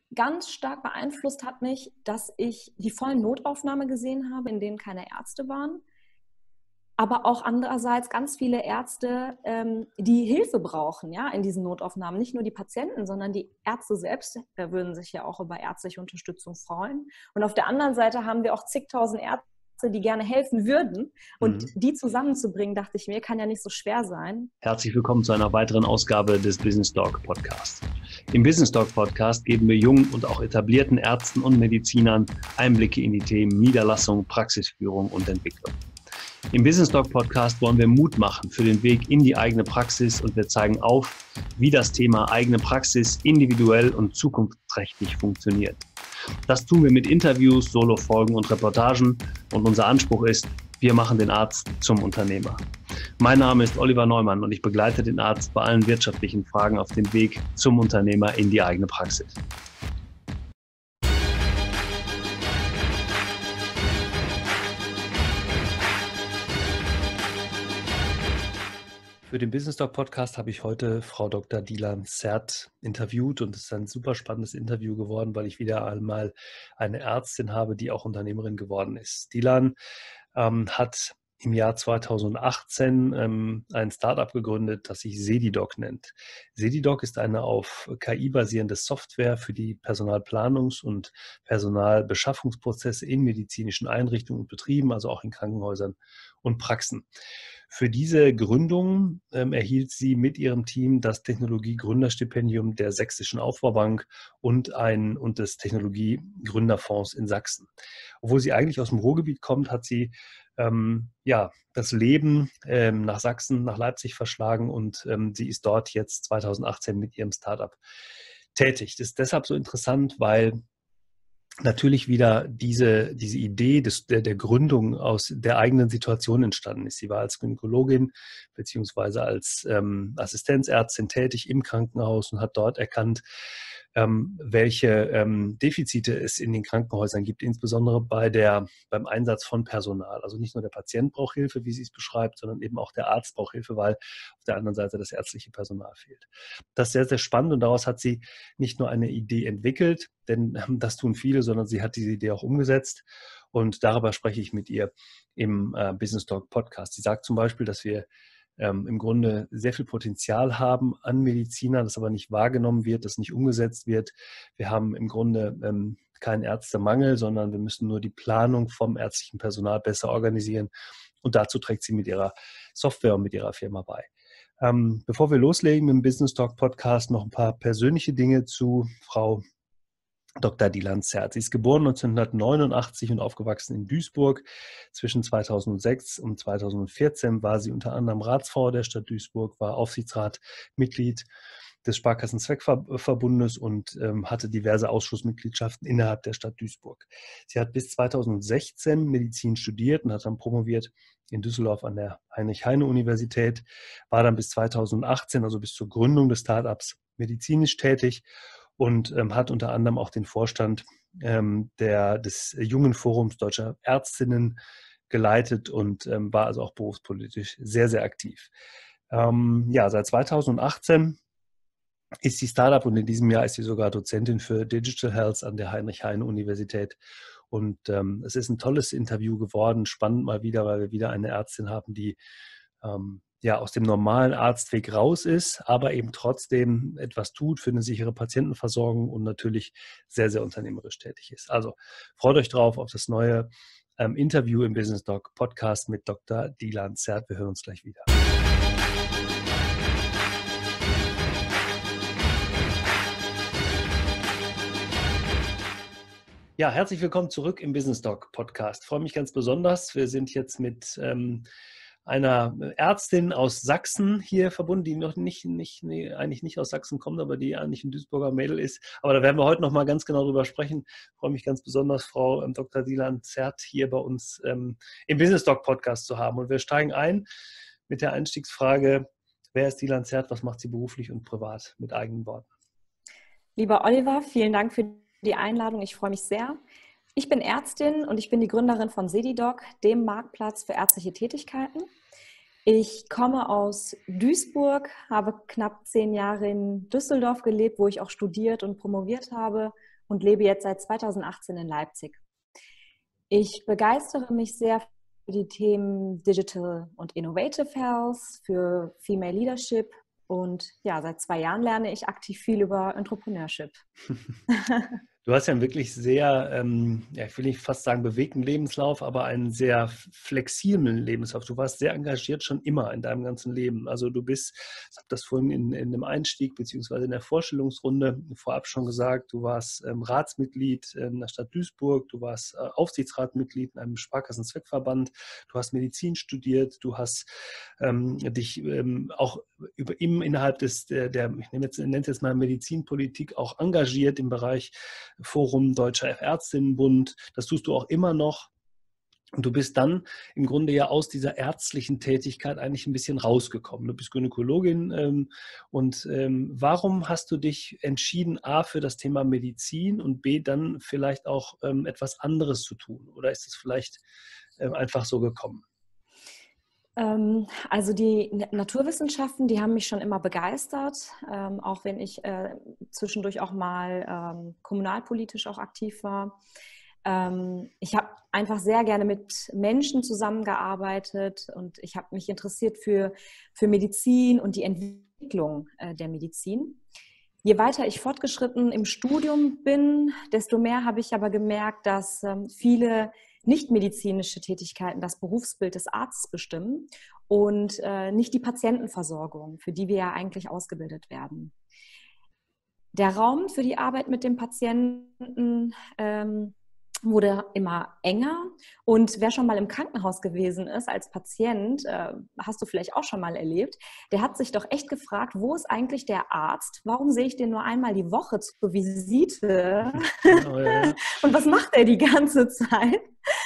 ganz stark beeinflusst hat mich, dass ich die vollen Notaufnahme gesehen habe, in denen keine Ärzte waren. Aber auch andererseits ganz viele Ärzte, die Hilfe brauchen, ja, in diesen Notaufnahmen. Nicht nur die Patienten, sondern die Ärzte selbst würden sich ja auch über ärztliche Unterstützung freuen. Und auf der anderen Seite haben wir auch zigtausend Ärzte, die gerne helfen würden. Und die zusammenzubringen, dachte ich mir, kann ja nicht so schwer sein. Herzlich willkommen zu einer weiteren Ausgabe des Business Doc Podcast. Im Business Doc Podcast geben wir jungen und auch etablierten Ärzten und Medizinern Einblicke in die Themen Niederlassung, Praxisführung und Entwicklung. Im Business Doc Podcast wollen wir Mut machen für den Weg in die eigene Praxis und wir zeigen auf, wie das Thema eigene Praxis individuell und zukunftsträchtig funktioniert. Das tun wir mit Interviews, Solofolgen und Reportagen und unser Anspruch ist, wir machen den Arzt zum Unternehmer. Mein Name ist Oliver Neumann und ich begleite den Arzt bei allen wirtschaftlichen Fragen auf dem Weg zum Unternehmer in die eigene Praxis. Für den Business Doc Podcast habe ich heute Frau Dr. Dilan Sert interviewt und es ist ein super spannendes Interview geworden, weil ich wieder einmal eine Ärztin habe, die auch Unternehmerin geworden ist. Dilan hat im Jahr 2018 ein Startup gegründet, das sich Sedidoc nennt. Sedidoc ist eine auf KI basierende Software für die Personalplanungs- und Personalbeschaffungsprozesse in medizinischen Einrichtungen und Betrieben, also auch in Krankenhäusern und Praxen. Für diese Gründung erhielt sie mit ihrem Team Technologie-Gründerstipendium der Sächsischen Aufbaubank und des Technologie-Gründerfonds in Sachsen. Obwohl sie eigentlich aus dem Ruhrgebiet kommt, hat sie das Leben nach Sachsen, nach Leipzig verschlagen und sie ist dort jetzt 2018 mit ihrem Startup tätig. Das ist deshalb so interessant, weil natürlich wieder diese Idee der Gründung aus der eigenen Situation entstanden ist. Sie war als Gynäkologin beziehungsweise als Assistenzärztin tätig im Krankenhaus und hat dort erkannt, welche Defizite es in den Krankenhäusern gibt, insbesondere beim Einsatz von Personal. Also nicht nur der Patient braucht Hilfe, wie sie es beschreibt, sondern eben auch der Arzt braucht Hilfe, weil auf der anderen Seite das ärztliche Personal fehlt. Das ist sehr, sehr spannend und daraus hat sie nicht nur eine Idee entwickelt, denn das tun viele, sondern sie hat diese Idee auch umgesetzt und darüber spreche ich mit ihr im Business Talk Podcast. Sie sagt zum Beispiel, dass wir im Grunde sehr viel Potenzial haben an Medizinern, das aber nicht wahrgenommen wird, das nicht umgesetzt wird. Wir haben im Grunde keinen Ärztemangel, sondern wir müssen nur die Planung vom ärztlichen Personal besser organisieren und dazu trägt sie mit ihrer Software und mit ihrer Firma bei. Bevor wir loslegen mit dem Business Talk Podcast, noch ein paar persönliche Dinge zu Frau Dr. Dilan Sert. Sie ist geboren 1989 und aufgewachsen in Duisburg. Zwischen 2006 und 2014 war sie unter anderem Ratsfrau der Stadt Duisburg, war Aufsichtsratmitglied des Sparkassen-Zweckverbundes und hatte diverse Ausschussmitgliedschaften innerhalb der Stadt Duisburg. Sie hat bis 2016 Medizin studiert und hat dann promoviert in Düsseldorf an der Heinrich-Heine-Universität, war dann bis 2018, also bis zur Gründung des Startups, medizinisch tätig und hat unter anderem auch den Vorstand des Jungen Forums Deutscher Ärztinnen geleitet und war also auch berufspolitisch sehr, sehr aktiv. Seit 2018 ist sie Startup und in diesem Jahr ist sie sogar Dozentin für Digital Health an der Heinrich-Heine-Universität. Und es ist ein tolles Interview geworden, spannend mal wieder, weil wir wieder eine Ärztin haben, die aus dem normalen Arztweg raus ist, aber eben trotzdem etwas tut für eine sichere Patientenversorgung und natürlich sehr, sehr unternehmerisch tätig ist. Also freut euch drauf auf das neue Interview im Business Doc Podcast mit Dr. Dilan Sert. Wir hören uns gleich wieder. Ja, herzlich willkommen zurück im Business Doc Podcast. Ich freue mich ganz besonders. Wir sind jetzt mit einer Ärztin aus Sachsen hier verbunden, die noch eigentlich nicht aus Sachsen kommt, aber die eigentlich ein Duisburger Mädel ist. Aber da werden wir heute noch mal ganz genau drüber sprechen. Ich freue mich ganz besonders, Frau Dr. Dilan Sert hier bei uns im Business Doc Podcast zu haben. Und wir steigen ein mit der Einstiegsfrage: Wer ist Dilan Sert? Was macht sie beruflich und privat? Mit eigenen Worten. Lieber Oliver, vielen Dank für die Einladung. Ich freue mich sehr. Ich bin Ärztin und ich bin die Gründerin von Sedidoc, dem Marktplatz für ärztliche Tätigkeiten. Ich komme aus Duisburg, habe knapp 10 Jahre in Düsseldorf gelebt, wo ich auch studiert und promoviert habe und lebe jetzt seit 2018 in Leipzig. Ich begeistere mich sehr für die Themen Digital und Innovative Health, für Female Leadership und ja, seit 2 Jahren lerne ich aktiv viel über Entrepreneurship. Du hast ja einen wirklich sehr, ja, ich will nicht fast sagen bewegten Lebenslauf, aber einen sehr flexiblen Lebenslauf. Du warst sehr engagiert schon immer in deinem ganzen Leben. Also du bist, ich habe das vorhin in dem Einstieg beziehungsweise in der Vorstellungsrunde vorab schon gesagt, du warst Ratsmitglied in der Stadt Duisburg, du warst Aufsichtsratmitglied in einem Sparkassenzweckverband, du hast Medizin studiert, du hast dich auch innerhalb ich nenne es jetzt mal Medizinpolitik auch engagiert im Bereich Forum Deutscher Ärztinnenbund. Das tust du auch immer noch. Und du bist dann im Grunde ja aus dieser ärztlichen Tätigkeit eigentlich ein bisschen rausgekommen. Du bist Gynäkologin. Warum hast du dich entschieden, A, für das Thema Medizin und B, dann vielleicht auch etwas anderes zu tun? Oder ist es vielleicht einfach so gekommen? Also die Naturwissenschaften, die haben mich schon immer begeistert, auch wenn ich zwischendurch auch mal kommunalpolitisch auch aktiv war. Ich habe einfach sehr gerne mit Menschen zusammengearbeitet und ich habe mich interessiert für Medizin und die Entwicklung der Medizin. Je weiter ich fortgeschritten im Studium bin, desto mehr habe ich aber gemerkt, dass viele nichtmedizinische Tätigkeiten das Berufsbild des Arztes bestimmen und nicht die Patientenversorgung, für die wir ja eigentlich ausgebildet werden. Der Raum für die Arbeit mit dem Patienten wurde immer enger und wer schon mal im Krankenhaus gewesen ist als Patient, hast du vielleicht auch schon mal erlebt, der hat sich doch echt gefragt, wo ist eigentlich der Arzt? Warum sehe ich den nur einmal die Woche zur Visite? Oh, ja. Und was macht er die ganze Zeit?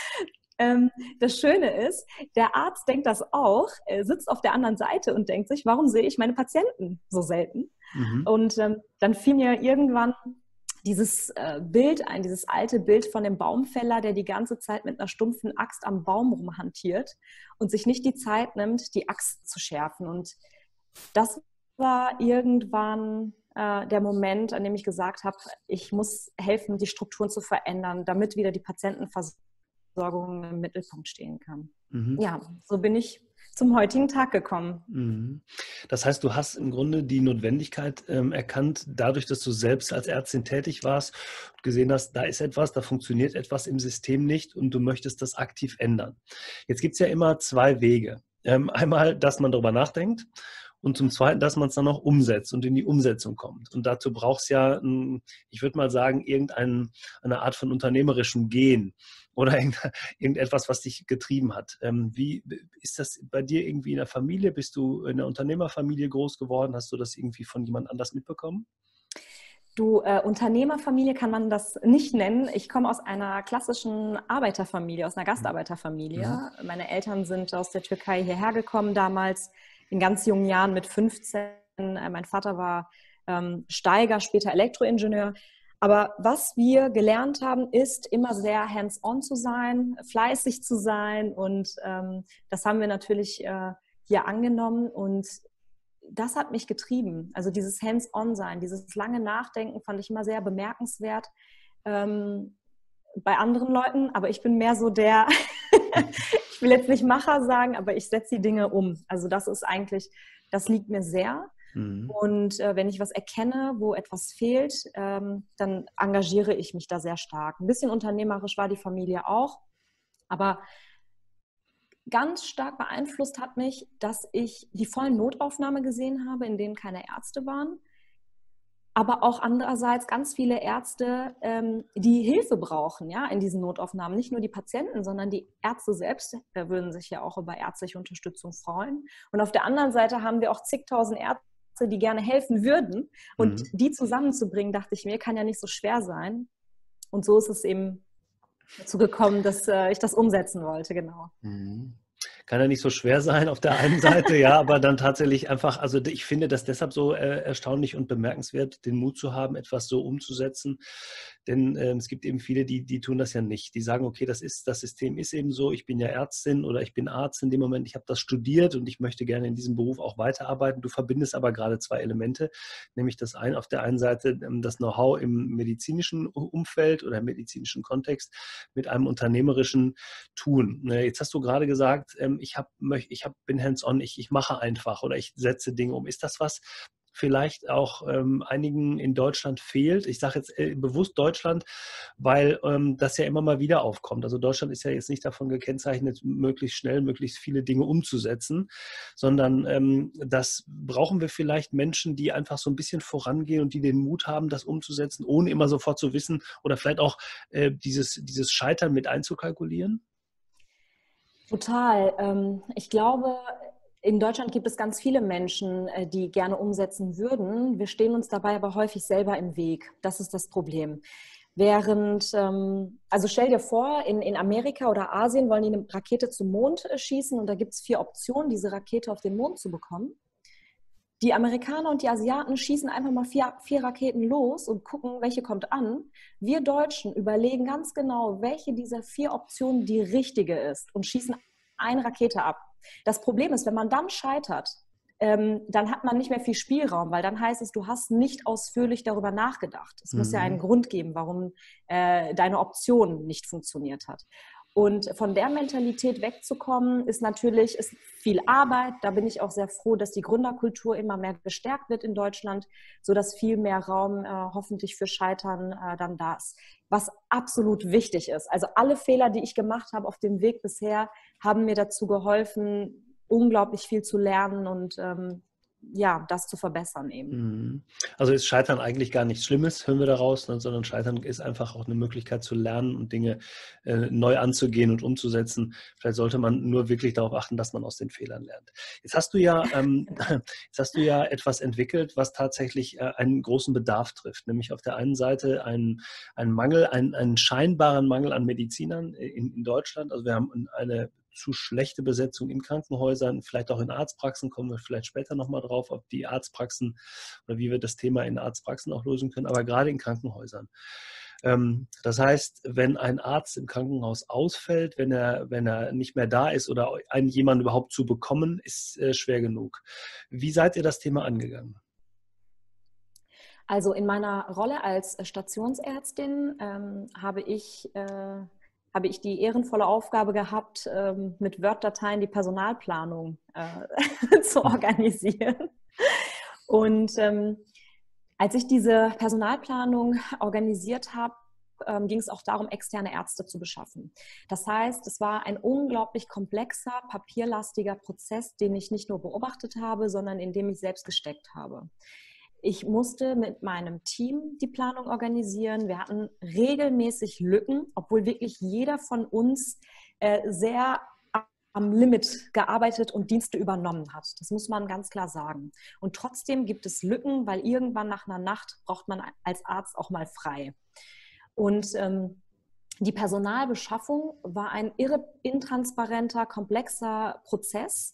Das Schöne ist, der Arzt denkt das auch, sitzt auf der anderen Seite und denkt sich, warum sehe ich meine Patienten so selten? Mhm. Und dann fiel mir irgendwann dieses Bild ein, dieses alte Bild von dem Baumfäller, der die ganze Zeit mit einer stumpfen Axt am Baum rumhantiert und sich nicht die Zeit nimmt, die Axt zu schärfen. Und das war irgendwann der Moment, an dem ich gesagt habe, ich muss helfen, die Strukturen zu verändern, damit wieder die Patientenversorgung im Mittelpunkt stehen kann. Mhm. Ja, so bin ich zum heutigen Tag gekommen. Das heißt, du hast im Grunde die Notwendigkeit erkannt, dadurch, dass du selbst als Ärztin tätig warst und gesehen hast, da ist etwas, da funktioniert etwas im System nicht und du möchtest das aktiv ändern. Jetzt gibt es ja immer 2 Wege. Einmal, dass man darüber nachdenkt und zum Zweiten, dass man es dann auch umsetzt und in die Umsetzung kommt. Und dazu braucht es ja, ich würde mal sagen, eine Art von unternehmerischem Gen oder irgendetwas, was dich getrieben hat. Wie ist das bei dir irgendwie in der Familie? Bist du in einer Unternehmerfamilie groß geworden? Hast du das irgendwie von jemand anders mitbekommen? Du, Unternehmerfamilie kann man das nicht nennen. Ich komme aus einer klassischen Arbeiterfamilie, aus einer Gastarbeiterfamilie. Mhm. Meine Eltern sind aus der Türkei hierher gekommen damals, in ganz jungen Jahren mit 15. Mein Vater war Steiger, später Elektroingenieur. Aber was wir gelernt haben, ist, immer sehr hands-on zu sein, fleißig zu sein. Und das haben wir natürlich hier angenommen. Und das hat mich getrieben. Also dieses Hands-on-Sein, dieses lange Nachdenken fand ich immer sehr bemerkenswert bei anderen Leuten. Aber ich bin mehr so der, ich will jetzt nicht Macher sagen, aber ich setze die Dinge um. Also das ist eigentlich, das liegt mir sehr. Mhm. Und wenn ich was erkenne, wo etwas fehlt, dann engagiere ich mich da sehr stark. Ein bisschen unternehmerisch war die Familie auch, aber ganz stark beeinflusst hat mich, dass ich die vollen Notaufnahme gesehen habe, in denen keine Ärzte waren, aber auch andererseits ganz viele Ärzte, die Hilfe brauchen, ja, in diesen Notaufnahmen. Nicht nur die Patienten, sondern die Ärzte selbst würden sich ja auch über ärztliche Unterstützung freuen. Und auf der anderen Seite haben wir auch zigtausend Ärzte, die gerne helfen würden. Und die zusammenzubringen, dachte ich mir, kann ja nicht so schwer sein. Und so ist es eben dazu gekommen, dass ich das umsetzen wollte, genau. Kann ja nicht so schwer sein auf der einen Seite, ja, aber dann tatsächlich einfach, also ich finde das deshalb so erstaunlich und bemerkenswert, den Mut zu haben, etwas so umzusetzen, Denn es gibt eben viele, die tun das ja nicht. Die sagen, okay, das System ist eben so, ich bin ja Ärztin oder ich bin Arzt in dem Moment, ich habe das studiert und ich möchte gerne in diesem Beruf auch weiterarbeiten. Du verbindest aber gerade zwei Elemente, nämlich auf der einen Seite das Know-how im medizinischen Umfeld oder im medizinischen Kontext mit einem unternehmerischen Tun. Jetzt hast du gerade gesagt, bin hands-on, ich mache einfach oder ich setze Dinge um. Ist das was vielleicht auch einigen in Deutschland fehlt? Ich sage jetzt bewusst Deutschland, weil das ja immer mal wieder aufkommt. Also Deutschland ist ja jetzt nicht davon gekennzeichnet, möglichst schnell, möglichst viele Dinge umzusetzen, sondern das brauchen wir vielleicht Menschen, die einfach so ein bisschen vorangehen und die den Mut haben, das umzusetzen, ohne immer sofort zu wissen oder vielleicht auch dieses Scheitern mit einzukalkulieren? Total. Ich glaube, in Deutschland gibt es ganz viele Menschen, die gerne umsetzen würden. Wir stehen uns dabei aber häufig selber im Weg. Das ist das Problem. Also stell dir vor, in Amerika oder Asien wollen die eine Rakete zum Mond schießen und da gibt es 4 Optionen, diese Rakete auf den Mond zu bekommen. Die Amerikaner und die Asiaten schießen einfach mal vier Raketen los und gucken, welche kommt an. Wir Deutschen überlegen ganz genau, welche dieser 4 Optionen die richtige ist und schießen eine Rakete ab. Das Problem ist, wenn man dann scheitert, dann hat man nicht mehr viel Spielraum, weil dann heißt es, du hast nicht ausführlich darüber nachgedacht. Es muss ja einen Grund geben, warum deine Option nicht funktioniert hat. Und von der Mentalität wegzukommen, ist viel Arbeit. Da bin ich auch sehr froh, dass die Gründerkultur immer mehr gestärkt wird in Deutschland, sodass viel mehr Raum hoffentlich für Scheitern dann da ist. Was absolut wichtig ist. Also alle Fehler, die ich gemacht habe auf dem Weg bisher, haben mir dazu geholfen, unglaublich viel zu lernen und das zu verbessern eben. Also ist Scheitern eigentlich gar nichts Schlimmes, hören wir daraus, ne? Sondern Scheitern ist einfach auch eine Möglichkeit zu lernen und Dinge neu anzugehen und umzusetzen. Vielleicht sollte man nur wirklich darauf achten, dass man aus den Fehlern lernt. Jetzt hast du ja, etwas entwickelt, was tatsächlich einen großen Bedarf trifft, nämlich auf der einen Seite einen Mangel, einen scheinbaren Mangel an Medizinern in Deutschland. Also wir haben eine zu schlechte Besetzung in Krankenhäusern, vielleicht auch in Arztpraxen, kommen wir vielleicht später nochmal drauf, ob die Arztpraxen oder wie wir das Thema in Arztpraxen auch lösen können, aber gerade in Krankenhäusern. Das heißt, wenn ein Arzt im Krankenhaus ausfällt, wenn er nicht mehr da ist oder jemanden überhaupt zu bekommen, ist schwer genug. Wie seid ihr das Thema angegangen? Also in meiner Rolle als Stationsärztin habe ich die ehrenvolle Aufgabe gehabt, mit Word-Dateien die Personalplanung zu organisieren. Und als ich diese Personalplanung organisiert habe, ging es auch darum, externe Ärzte zu beschaffen. Das heißt, es war ein unglaublich komplexer, papierlastiger Prozess, den ich nicht nur beobachtet habe, sondern in dem ich selbst gesteckt habe. Ich musste mit meinem Team die Planung organisieren. Wir hatten regelmäßig Lücken, obwohl wirklich jeder von uns sehr am Limit gearbeitet und Dienste übernommen hat. Das muss man ganz klar sagen. Und trotzdem gibt es Lücken, weil irgendwann nach einer Nacht braucht man als Arzt auch mal frei. Und die Personalbeschaffung war ein intransparenter, komplexer Prozess,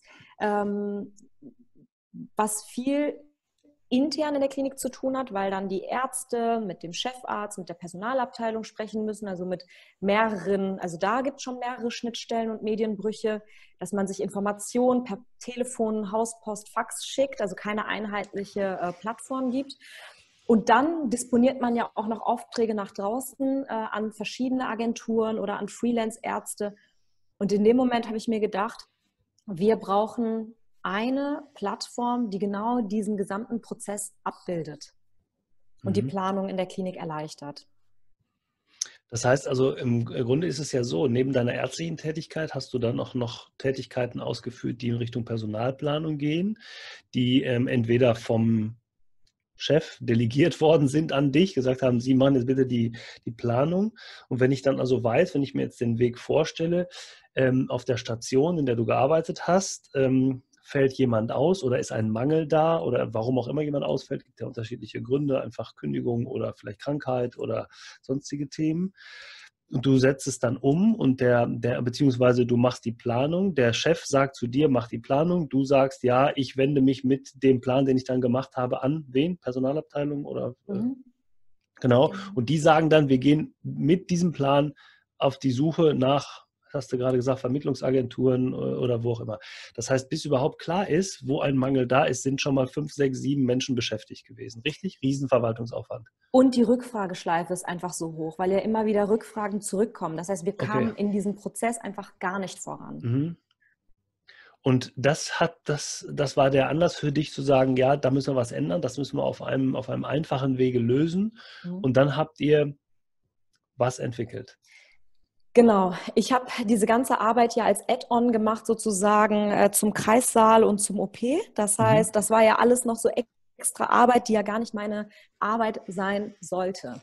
was viel intern in der Klinik zu tun hat, weil dann die Ärzte mit dem Chefarzt, mit der Personalabteilung sprechen müssen, also mit mehreren, also da gibt es schon mehrere Schnittstellen und Medienbrüche, dass man sich Informationen per Telefon, Hauspost, Fax schickt, also keine einheitliche Plattform gibt. Und dann disponiert man ja auch noch Aufträge nach draußen an verschiedene Agenturen oder an Freelance-Ärzte. Und in dem Moment habe ich mir gedacht, wir brauchen eine Plattform, die genau diesen gesamten Prozess abbildet und die Planung in der Klinik erleichtert. Das heißt also, im Grunde ist es ja so, neben deiner ärztlichen Tätigkeit hast du dann auch noch Tätigkeiten ausgeführt, die in Richtung Personalplanung gehen, die entweder vom Chef delegiert worden sind an dich, gesagt haben, Sie machen jetzt bitte die Planung. Und wenn ich dann also weiß, wenn ich mir jetzt den Weg vorstelle, auf der Station, in der du gearbeitet hast, fällt jemand aus oder ist ein Mangel da oder warum auch immer jemand ausfällt, gibt ja unterschiedliche Gründe, einfach Kündigung oder vielleicht Krankheit oder sonstige Themen. Und du setzt es dann um und beziehungsweise du machst die Planung, der Chef sagt zu dir, mach die Planung, du sagst, ja, ich wende mich mit dem Plan, den ich dann gemacht habe, an wen? Personalabteilung oder? Genau. Genau. Und die sagen dann, wir gehen mit diesem Plan auf die Suche nach, was hast du gerade gesagt, Vermittlungsagenturen oder wo auch immer. Das heißt, bis überhaupt klar ist, wo ein Mangel da ist, sind schon mal 5, 6, 7 Menschen beschäftigt gewesen. Richtig? Riesenverwaltungsaufwand. Und die Rückfrageschleife ist einfach so hoch, weil ja immer wieder Rückfragen zurückkommen. Das heißt, wir Okay. kamen in diesem Prozess einfach gar nicht voran. Mhm. Und das war der Anlass für dich zu sagen, ja, da müssen wir was ändern, das müssen wir auf einem einfachen Wege lösen. Mhm. Und dann habt ihr was entwickelt. Genau, ich habe diese ganze Arbeit ja als Add-on gemacht, sozusagen zum Kreissaal und zum OP. Das Mhm. heißt, das war ja alles noch so extra Arbeit, die ja gar nicht meine Arbeit sein sollte.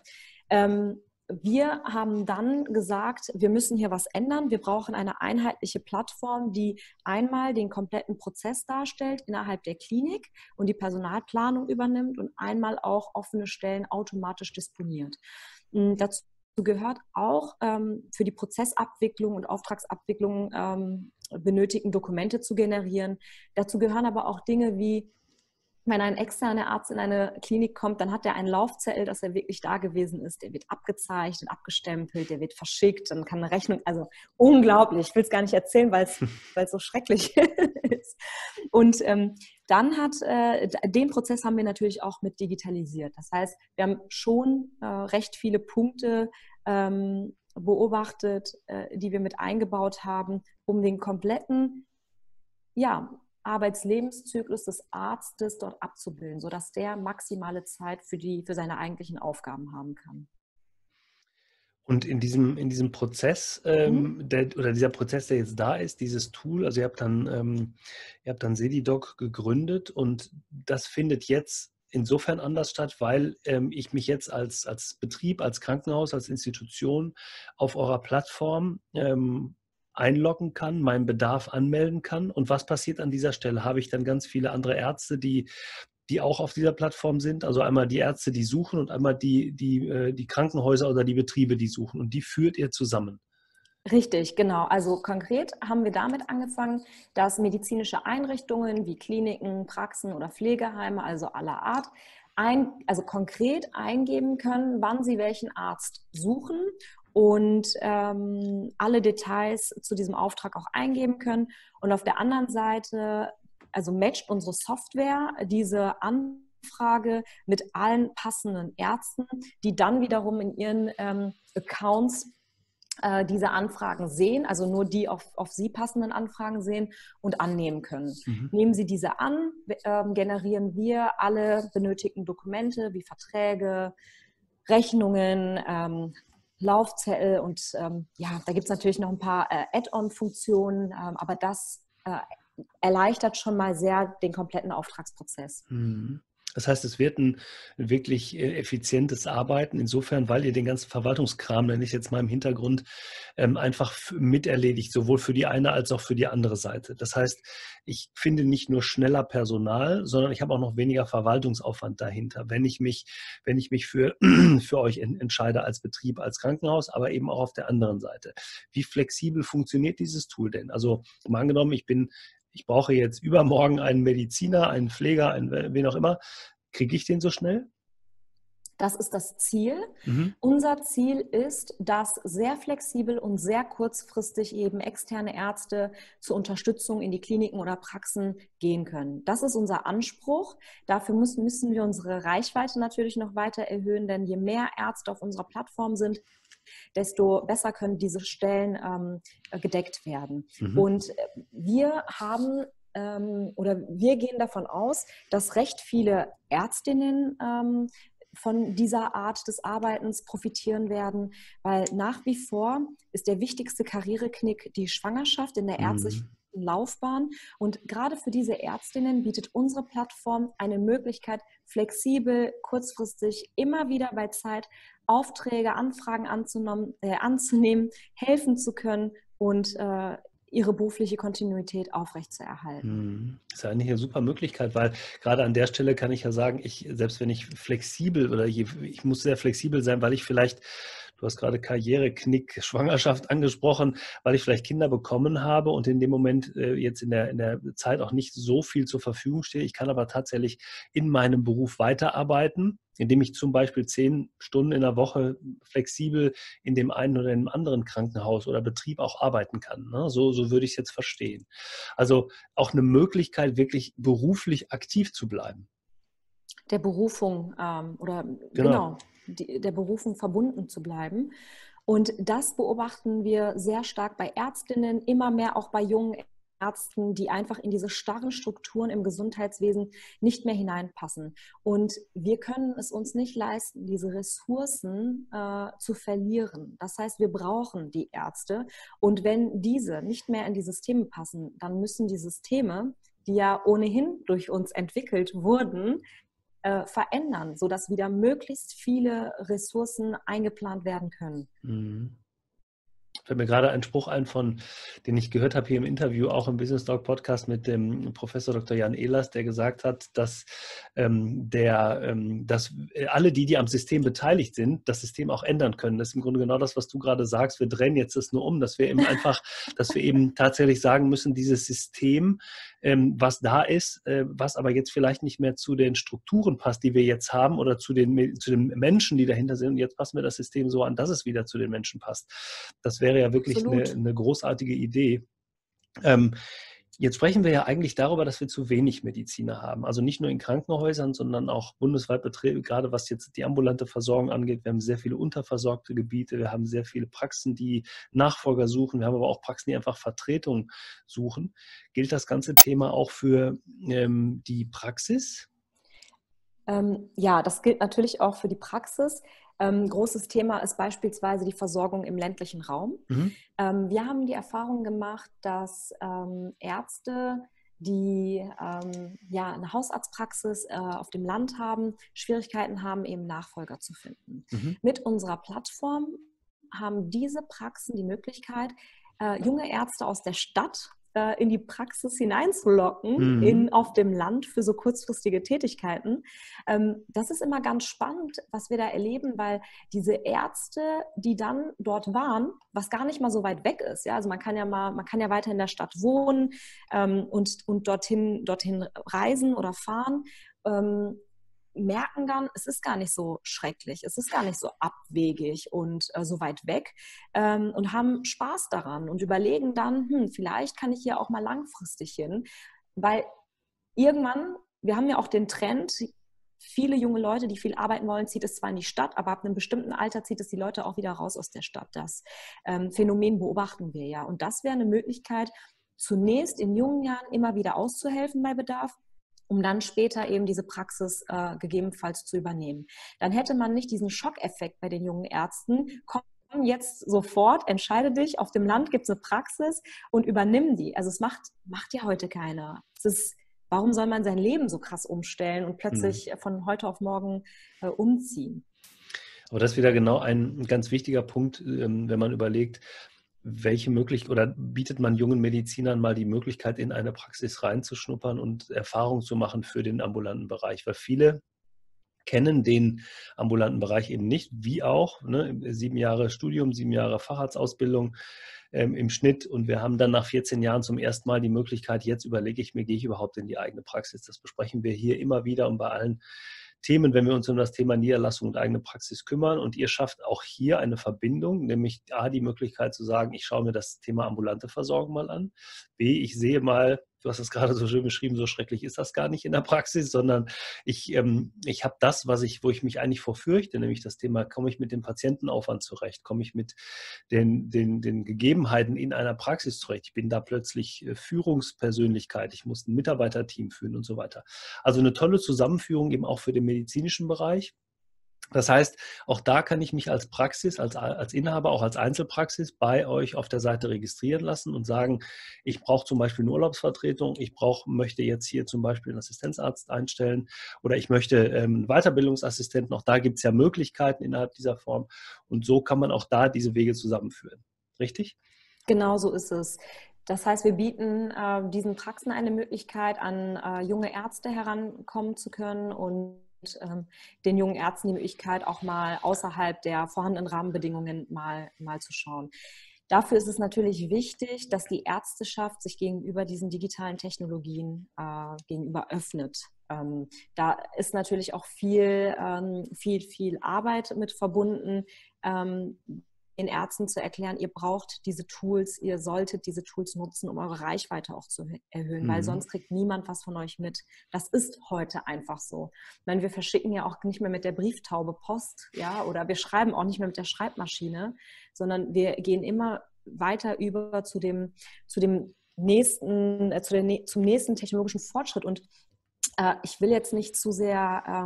Wir haben dann gesagt, wir müssen hier was ändern. Wir brauchen eine einheitliche Plattform, die einmal den kompletten Prozess darstellt innerhalb der Klinik und die Personalplanung übernimmt und einmal auch offene Stellen automatisch disponiert. Dazu gehört auch für die Prozessabwicklung und Auftragsabwicklung benötigten Dokumente zu generieren. Dazu gehören aber auch Dinge wie, wenn ein externer Arzt in eine Klinik kommt, dann hat er einen Laufzettel, dass er wirklich da gewesen ist. Der wird abgezeichnet, abgestempelt, der wird verschickt, dann kann eine Rechnung, also unglaublich, ich will es gar nicht erzählen, weil es so schrecklich ist. Und dann den Prozess haben wir natürlich auch mit digitalisiert. Das heißt, wir haben schon recht viele Punkte beobachtet, die wir mit eingebaut haben, um den kompletten, ja, Arbeitslebenszyklus des Arztes dort abzubilden, sodass der maximale Zeit für seine eigentlichen Aufgaben haben kann. Und in diesem Prozess, Mhm. dieser Prozess, der jetzt da ist, dieses Tool, also ihr habt dann Sedidoc gegründet und das findet jetzt insofern anders statt, weil ich mich jetzt als Betrieb, als Krankenhaus, als Institution auf eurer Plattform einloggen kann, meinen Bedarf anmelden kann. Und was passiert an dieser Stelle? Habe ich dann ganz viele andere Ärzte, die auch auf dieser Plattform sind. Also einmal die Ärzte, die suchen und einmal die Krankenhäuser oder die Betriebe, die suchen. Und die führt ihr zusammen. Richtig, genau. Also konkret haben wir damit angefangen, dass medizinische Einrichtungen wie Kliniken, Praxen oder Pflegeheime, also aller Art, also konkret eingeben können, wann sie welchen Arzt suchen und alle Details zu diesem Auftrag auch eingeben können. Und auf der anderen Seite, also matcht unsere Software diese Anfrage mit allen passenden Ärzten, die dann wiederum in ihren Accounts diese Anfragen sehen, also nur die auf Sie passenden Anfragen sehen und annehmen können. Mhm. Nehmen Sie diese an, generieren wir alle benötigten Dokumente wie Verträge, Rechnungen, Laufzettel und ja, da gibt es natürlich noch ein paar Add-on-Funktionen, aber das erleichtert schon mal sehr den kompletten Auftragsprozess. Mhm. Das heißt, es wird ein wirklich effizientes Arbeiten, insofern, weil ihr den ganzen Verwaltungskram, nenne ich jetzt mal im Hintergrund, einfach miterledigt, sowohl für die eine als auch für die andere Seite. Das heißt, ich finde nicht nur schneller Personal, sondern ich habe auch noch weniger Verwaltungsaufwand dahinter, wenn ich mich für, für euch entscheide als Betrieb, als Krankenhaus, aber eben auch auf der anderen Seite. Wie flexibel funktioniert dieses Tool denn? Also mal angenommen, ich brauche jetzt übermorgen einen Mediziner, einen Pfleger, wen auch immer. Kriege ich den so schnell? Das ist das Ziel. Mhm. Unser Ziel ist, dass sehr flexibel und sehr kurzfristig eben externe Ärzte zur Unterstützung in die Kliniken oder Praxen gehen können. Das ist unser Anspruch. Dafür müssen wir unsere Reichweite natürlich noch weiter erhöhen, denn je mehr Ärzte auf unserer Plattform sind, desto besser können diese Stellen gedeckt werden. Mhm. Und wir haben oder wir gehen davon aus, dass recht viele Ärztinnen von dieser Art des Arbeitens profitieren werden, weil nach wie vor ist der wichtigste Karriereknick die Schwangerschaft in der ärztlichen Laufbahn. Und gerade für diese Ärztinnen bietet unsere Plattform eine Möglichkeit, flexibel, kurzfristig, immer wieder bei Zeit Aufträge, Anfragen anzunehmen, helfen zu können und ihre berufliche Kontinuität aufrechtzuerhalten. Das ist eigentlich eine super Möglichkeit, weil gerade an der Stelle kann ich ja sagen, selbst wenn ich flexibel ich muss sehr flexibel sein, weil ich vielleicht, Du hast gerade Karriereknick, Schwangerschaft angesprochen, weil ich vielleicht Kinder bekommen habe und in dem Moment jetzt in der Zeit auch nicht so viel zur Verfügung stehe. Ich kann aber tatsächlich in meinem Beruf weiterarbeiten, indem ich zum Beispiel 10 Stunden in der Woche flexibel in dem einen oder dem anderen Krankenhaus oder Betrieb auch arbeiten kann. Ne? So würde ich es jetzt verstehen. Also auch eine Möglichkeit, wirklich beruflich aktiv zu bleiben. Der Berufung oder Genau. genau, der Berufung verbunden zu bleiben. Und das beobachten wir sehr stark bei Ärztinnen, immer mehr auch bei jungen Ärzten, die einfach in diese starren Strukturen im Gesundheitswesen nicht mehr hineinpassen. Und wir können es uns nicht leisten, diese Ressourcen zu verlieren. Das heißt, wir brauchen die Ärzte. Und wenn diese nicht mehr in die Systeme passen, dann müssen die Systeme, die ja ohnehin durch uns entwickelt wurden, verändern, sodass wieder möglichst viele Ressourcen eingeplant werden können. Mhm. Fällt mir gerade ein Spruch ein, den ich gehört habe hier im Interview, auch im Business Talk Podcast mit dem Professor Dr. Jan Ehlers, der gesagt hat, dass dass alle die am System beteiligt sind, das System auch ändern können. Das ist im Grunde genau das, was du gerade sagst. Wir drehen jetzt das nur um, dass wir eben tatsächlich sagen müssen, dieses System, was da ist, was aber jetzt vielleicht nicht mehr zu den Strukturen passt, die wir jetzt haben oder zu den Menschen, die dahinter sind. Und jetzt passen wir das System so an, dass es wieder zu den Menschen passt. Das wäre ja wirklich Absolut. eine großartige Idee. Jetzt sprechen wir ja eigentlich darüber, dass wir zu wenig Mediziner haben. Also nicht nur in Krankenhäusern, sondern auch bundesweit betreten, gerade was jetzt die ambulante Versorgung angeht. Wir haben sehr viele unterversorgte Gebiete, wir haben sehr viele Praxen, die Nachfolger suchen, wir haben aber auch Praxen, die einfach Vertretung suchen. Gilt das ganze Thema auch für die Praxis? Ja, das gilt natürlich auch für die Praxis. Großes Thema ist beispielsweise die Versorgung im ländlichen Raum. Mhm. Wir haben die Erfahrung gemacht, dass Ärzte, die ja, eine Hausarztpraxis auf dem Land haben, Schwierigkeiten haben, eben Nachfolger zu finden. Mhm. Mit unserer Plattform haben diese Praxen die Möglichkeit, junge Ärzte aus der Stadt in die Praxis hineinzulocken, Mhm. auf dem Land für so kurzfristige Tätigkeiten. Das ist immer ganz spannend, was wir da erleben, weil diese Ärzte, die dann dort waren, was gar nicht mal so weit weg ist, ja, also man kann ja weiter in der Stadt wohnen und dorthin reisen oder fahren, merken dann, es ist gar nicht so schrecklich, es ist gar nicht so abwegig und so weit weg, und haben Spaß daran und überlegen dann, vielleicht kann ich hier auch mal langfristig hin, weil irgendwann, wir haben ja auch den Trend, viele junge Leute, die viel arbeiten wollen, zieht es zwar in die Stadt, aber ab einem bestimmten Alter zieht es die Leute auch wieder raus aus der Stadt. Das Phänomen beobachten wir ja. Und das wäre eine Möglichkeit, zunächst in jungen Jahren immer wieder auszuhelfen bei Bedarf, um dann später eben diese Praxis gegebenenfalls zu übernehmen. Dann hätte man nicht diesen Schockeffekt bei den jungen Ärzten. Komm jetzt sofort, entscheide dich, auf dem Land gibt es eine Praxis und übernimm die. Also es macht ja heute keiner. Warum soll man sein Leben so krass umstellen und Mhm. plötzlich von heute auf morgen umziehen? Aber das ist wieder genau ein ganz wichtiger Punkt, wenn man überlegt, welche Möglichkeit oder bietet man jungen Medizinern mal die Möglichkeit, in eine Praxis reinzuschnuppern und Erfahrung zu machen für den ambulanten Bereich? Weil viele kennen den ambulanten Bereich eben nicht, wie auch, ne, 7 Jahre Studium, 7 Jahre Facharztausbildung im Schnitt und wir haben dann nach 14 Jahren zum ersten Mal die Möglichkeit, jetzt überlege ich mir, gehe ich überhaupt in die eigene Praxis? Das besprechen wir hier immer wieder und bei allen Themen, wenn wir uns um das Thema Niederlassung und eigene Praxis kümmern. Und ihr schafft auch hier eine Verbindung, nämlich A, die Möglichkeit zu sagen, ich schaue mir das Thema ambulante Versorgung mal an. B, ich sehe mal, du hast es gerade so schön beschrieben, so schrecklich ist das gar nicht in der Praxis, sondern ich habe das, wo ich mich eigentlich vorfürchte, nämlich das Thema, komme ich mit dem Patientenaufwand zurecht, komme ich mit den Gegebenheiten in einer Praxis zurecht. Ich bin da plötzlich Führungspersönlichkeit, ich muss ein Mitarbeiterteam führen und so weiter. Also eine tolle Zusammenführung eben auch für den medizinischen Bereich. Das heißt, auch da kann ich mich als Praxis, als Inhaber, auch als Einzelpraxis bei euch auf der Seite registrieren lassen und sagen, ich brauche zum Beispiel eine Urlaubsvertretung, möchte jetzt hier zum Beispiel einen Assistenzarzt einstellen oder ich möchte einen Weiterbildungsassistenten. Auch da gibt es ja Möglichkeiten innerhalb dieser Form und so kann man auch da diese Wege zusammenführen. Richtig? Genau so ist es. Das heißt, wir bieten diesen Praxen eine Möglichkeit, an junge Ärzte herankommen zu können und den jungen Ärzten die Möglichkeit, auch mal außerhalb der vorhandenen Rahmenbedingungen mal zu schauen. Dafür ist es natürlich wichtig, dass die Ärzteschaft sich gegenüber diesen digitalen Technologien gegenüber öffnet. Da ist natürlich auch viel Arbeit mit verbunden, den Ärzten zu erklären, ihr braucht diese Tools, ihr solltet diese Tools nutzen, um eure Reichweite auch zu erhöhen, weil sonst kriegt niemand was von euch mit. Das ist heute einfach so. Ich meine, wir verschicken ja auch nicht mehr mit der Brieftaube Post, ja, oder wir schreiben auch nicht mehr mit der Schreibmaschine, sondern wir gehen immer weiter über zum nächsten technologischen Fortschritt. Und ich will jetzt nicht zu sehr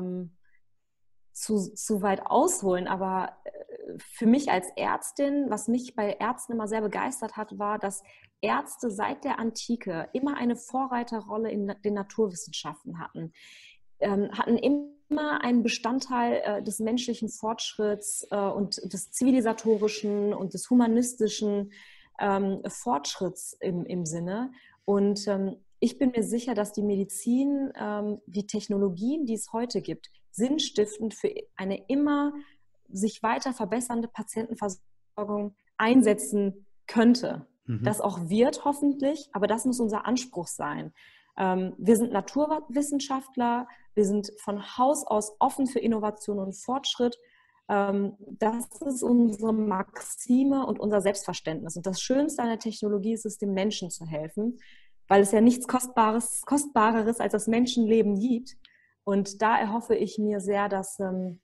zu weit ausholen, aber für mich als Ärztin, was mich bei Ärzten immer sehr begeistert hat, war, dass Ärzte seit der Antike immer eine Vorreiterrolle in den Naturwissenschaften hatten immer einen Bestandteil des menschlichen Fortschritts und des zivilisatorischen und des humanistischen Fortschritts im Sinne. Und ich bin mir sicher, dass die Medizin, die Technologien, die es heute gibt, sinnstiftend für eine immer sich weiter verbessernde Patientenversorgung einsetzen könnte. Das auch wird hoffentlich, aber das muss unser Anspruch sein. Wir sind Naturwissenschaftler, wir sind von Haus aus offen für Innovation und Fortschritt. Das ist unsere Maxime und unser Selbstverständnis. Und das Schönste an der Technologie ist es, dem Menschen zu helfen, weil es ja nichts Kostbareres als das Menschenleben gibt. Und da erhoffe ich mir sehr, dass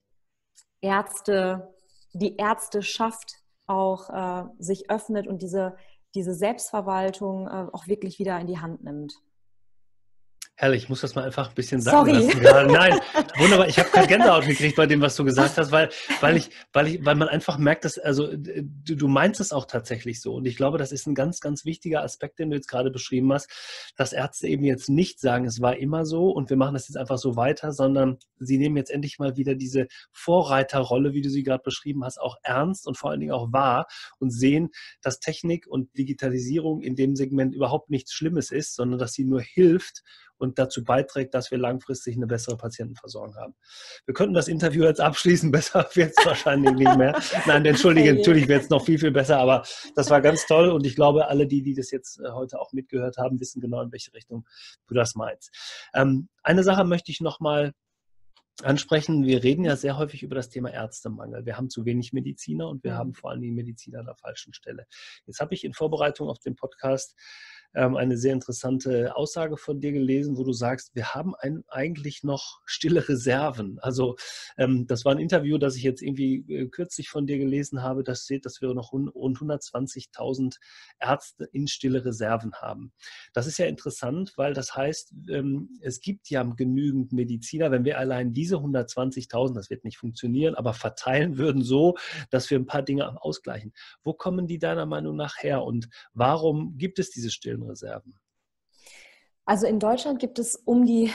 die Ärzteschaft auch sich öffnet und diese Selbstverwaltung auch wirklich wieder in die Hand nimmt. Herrlich, ich muss das mal einfach ein bisschen sacken lassen gerade. Nein, wunderbar. Ich habe gerade Gänsehaut gekriegt bei dem, was du gesagt hast, weil man einfach merkt, dass, also du meinst es auch tatsächlich so. Und ich glaube, das ist ein ganz, ganz wichtiger Aspekt, den du jetzt gerade beschrieben hast, dass Ärzte eben jetzt nicht sagen, es war immer so und wir machen das jetzt einfach so weiter, sondern sie nehmen jetzt endlich mal wieder diese Vorreiterrolle, wie du sie gerade beschrieben hast, auch ernst und vor allen Dingen auch wahr und sehen, dass Technik und Digitalisierung in dem Segment überhaupt nichts Schlimmes ist, sondern dass sie nur hilft und dazu beiträgt, dass wir langfristig eine bessere Patientenversorgung haben. Wir könnten das Interview jetzt abschließen, besser wird es wahrscheinlich nicht mehr. Nein, entschuldige, natürlich wird es noch viel, viel besser, aber das war ganz toll und ich glaube, alle, die das jetzt heute auch mitgehört haben, wissen genau, in welche Richtung du das meinst. Eine Sache möchte ich noch mal ansprechen. Wir reden ja sehr häufig über das Thema Ärztemangel. Wir haben zu wenig Mediziner und wir haben vor allem die Mediziner an der falschen Stelle. Jetzt habe ich in Vorbereitung auf den Podcast eine sehr interessante Aussage von dir gelesen, wo du sagst, wir haben eigentlich noch stille Reserven. Also das war ein Interview, das ich jetzt irgendwie kürzlich von dir gelesen habe. Da steht, dass wir noch rund 120.000 Ärzte in stille Reserven haben. Das ist ja interessant, weil das heißt, es gibt ja genügend Mediziner. Wenn wir allein diese 120.000, das wird nicht funktionieren, aber verteilen würden so, dass wir ein paar Dinge ausgleichen. Wo kommen die deiner Meinung nach her und warum gibt es diese stillen Reserven? Also in Deutschland gibt es um die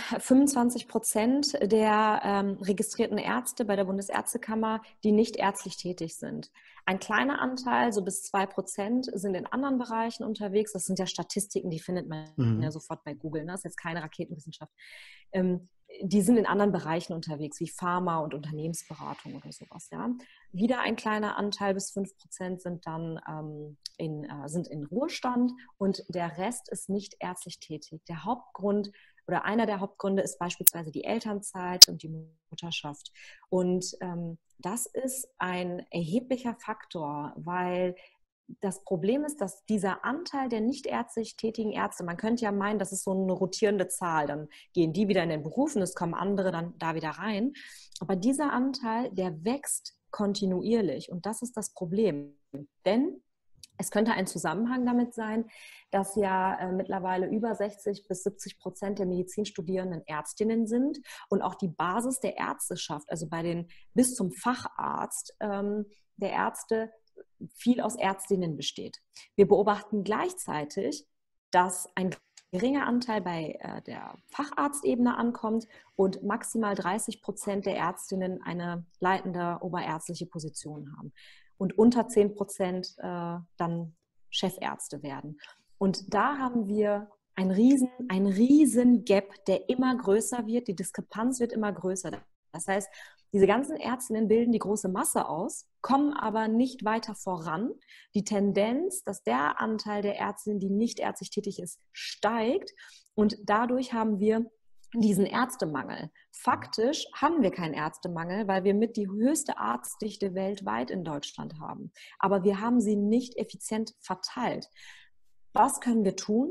25% der registrierten Ärzte bei der Bundesärztekammer, die nicht ärztlich tätig sind. Ein kleiner Anteil, so bis 2%, sind in anderen Bereichen unterwegs. Das sind ja Statistiken, die findet man ja sofort bei Google. Ne? Das ist jetzt keine Raketenwissenschaft. Die sind in anderen Bereichen unterwegs, wie Pharma und Unternehmensberatung oder sowas. Ja? Wieder ein kleiner Anteil, bis 5%, sind dann sind in Ruhestand und der Rest ist nicht ärztlich tätig. Der Hauptgrund oder einer der Hauptgründe ist beispielsweise die Elternzeit und die Mutterschaft. Und das ist ein erheblicher Faktor, weil das Problem ist, dass dieser Anteil der nicht ärztlich tätigen Ärzte, man könnte ja meinen, das ist so eine rotierende Zahl, dann gehen die wieder in den Beruf und es kommen andere dann da wieder rein. Aber dieser Anteil, der wächst kontinuierlich und das ist das Problem. Denn es könnte ein Zusammenhang damit sein, dass ja mittlerweile über 60-70% der Medizinstudierenden Ärztinnen sind und auch die Basis der Ärzteschaft, also bei den bis zum Facharzt der Ärzte, viel aus Ärztinnen besteht. Wir beobachten gleichzeitig, dass ein geringer Anteil bei der Facharztebene ankommt und maximal 30% der Ärztinnen eine leitende oberärztliche Position haben und unter 10% dann Chefärzte werden. Und da haben wir ein riesen Gap, der immer größer wird. Die Diskrepanz wird immer größer. Das heißt, diese ganzen Ärztinnen bilden die große Masse aus, kommen aber nicht weiter voran. Die Tendenz, dass der Anteil der Ärztinnen, die nicht ärztlich tätig ist, steigt. Und dadurch haben wir diesen Ärztemangel. Faktisch haben wir keinen Ärztemangel, weil wir mit die höchste Arztdichte weltweit in Deutschland haben. Aber wir haben sie nicht effizient verteilt. Was können wir tun?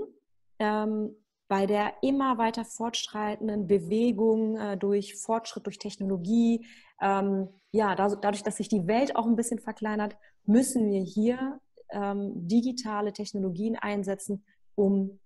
Bei der immer weiter fortschreitenden Bewegung durch Fortschritt, durch Technologie, dadurch, dass sich die Welt auch ein bisschen verkleinert, müssen wir hier digitale Technologien einsetzen, um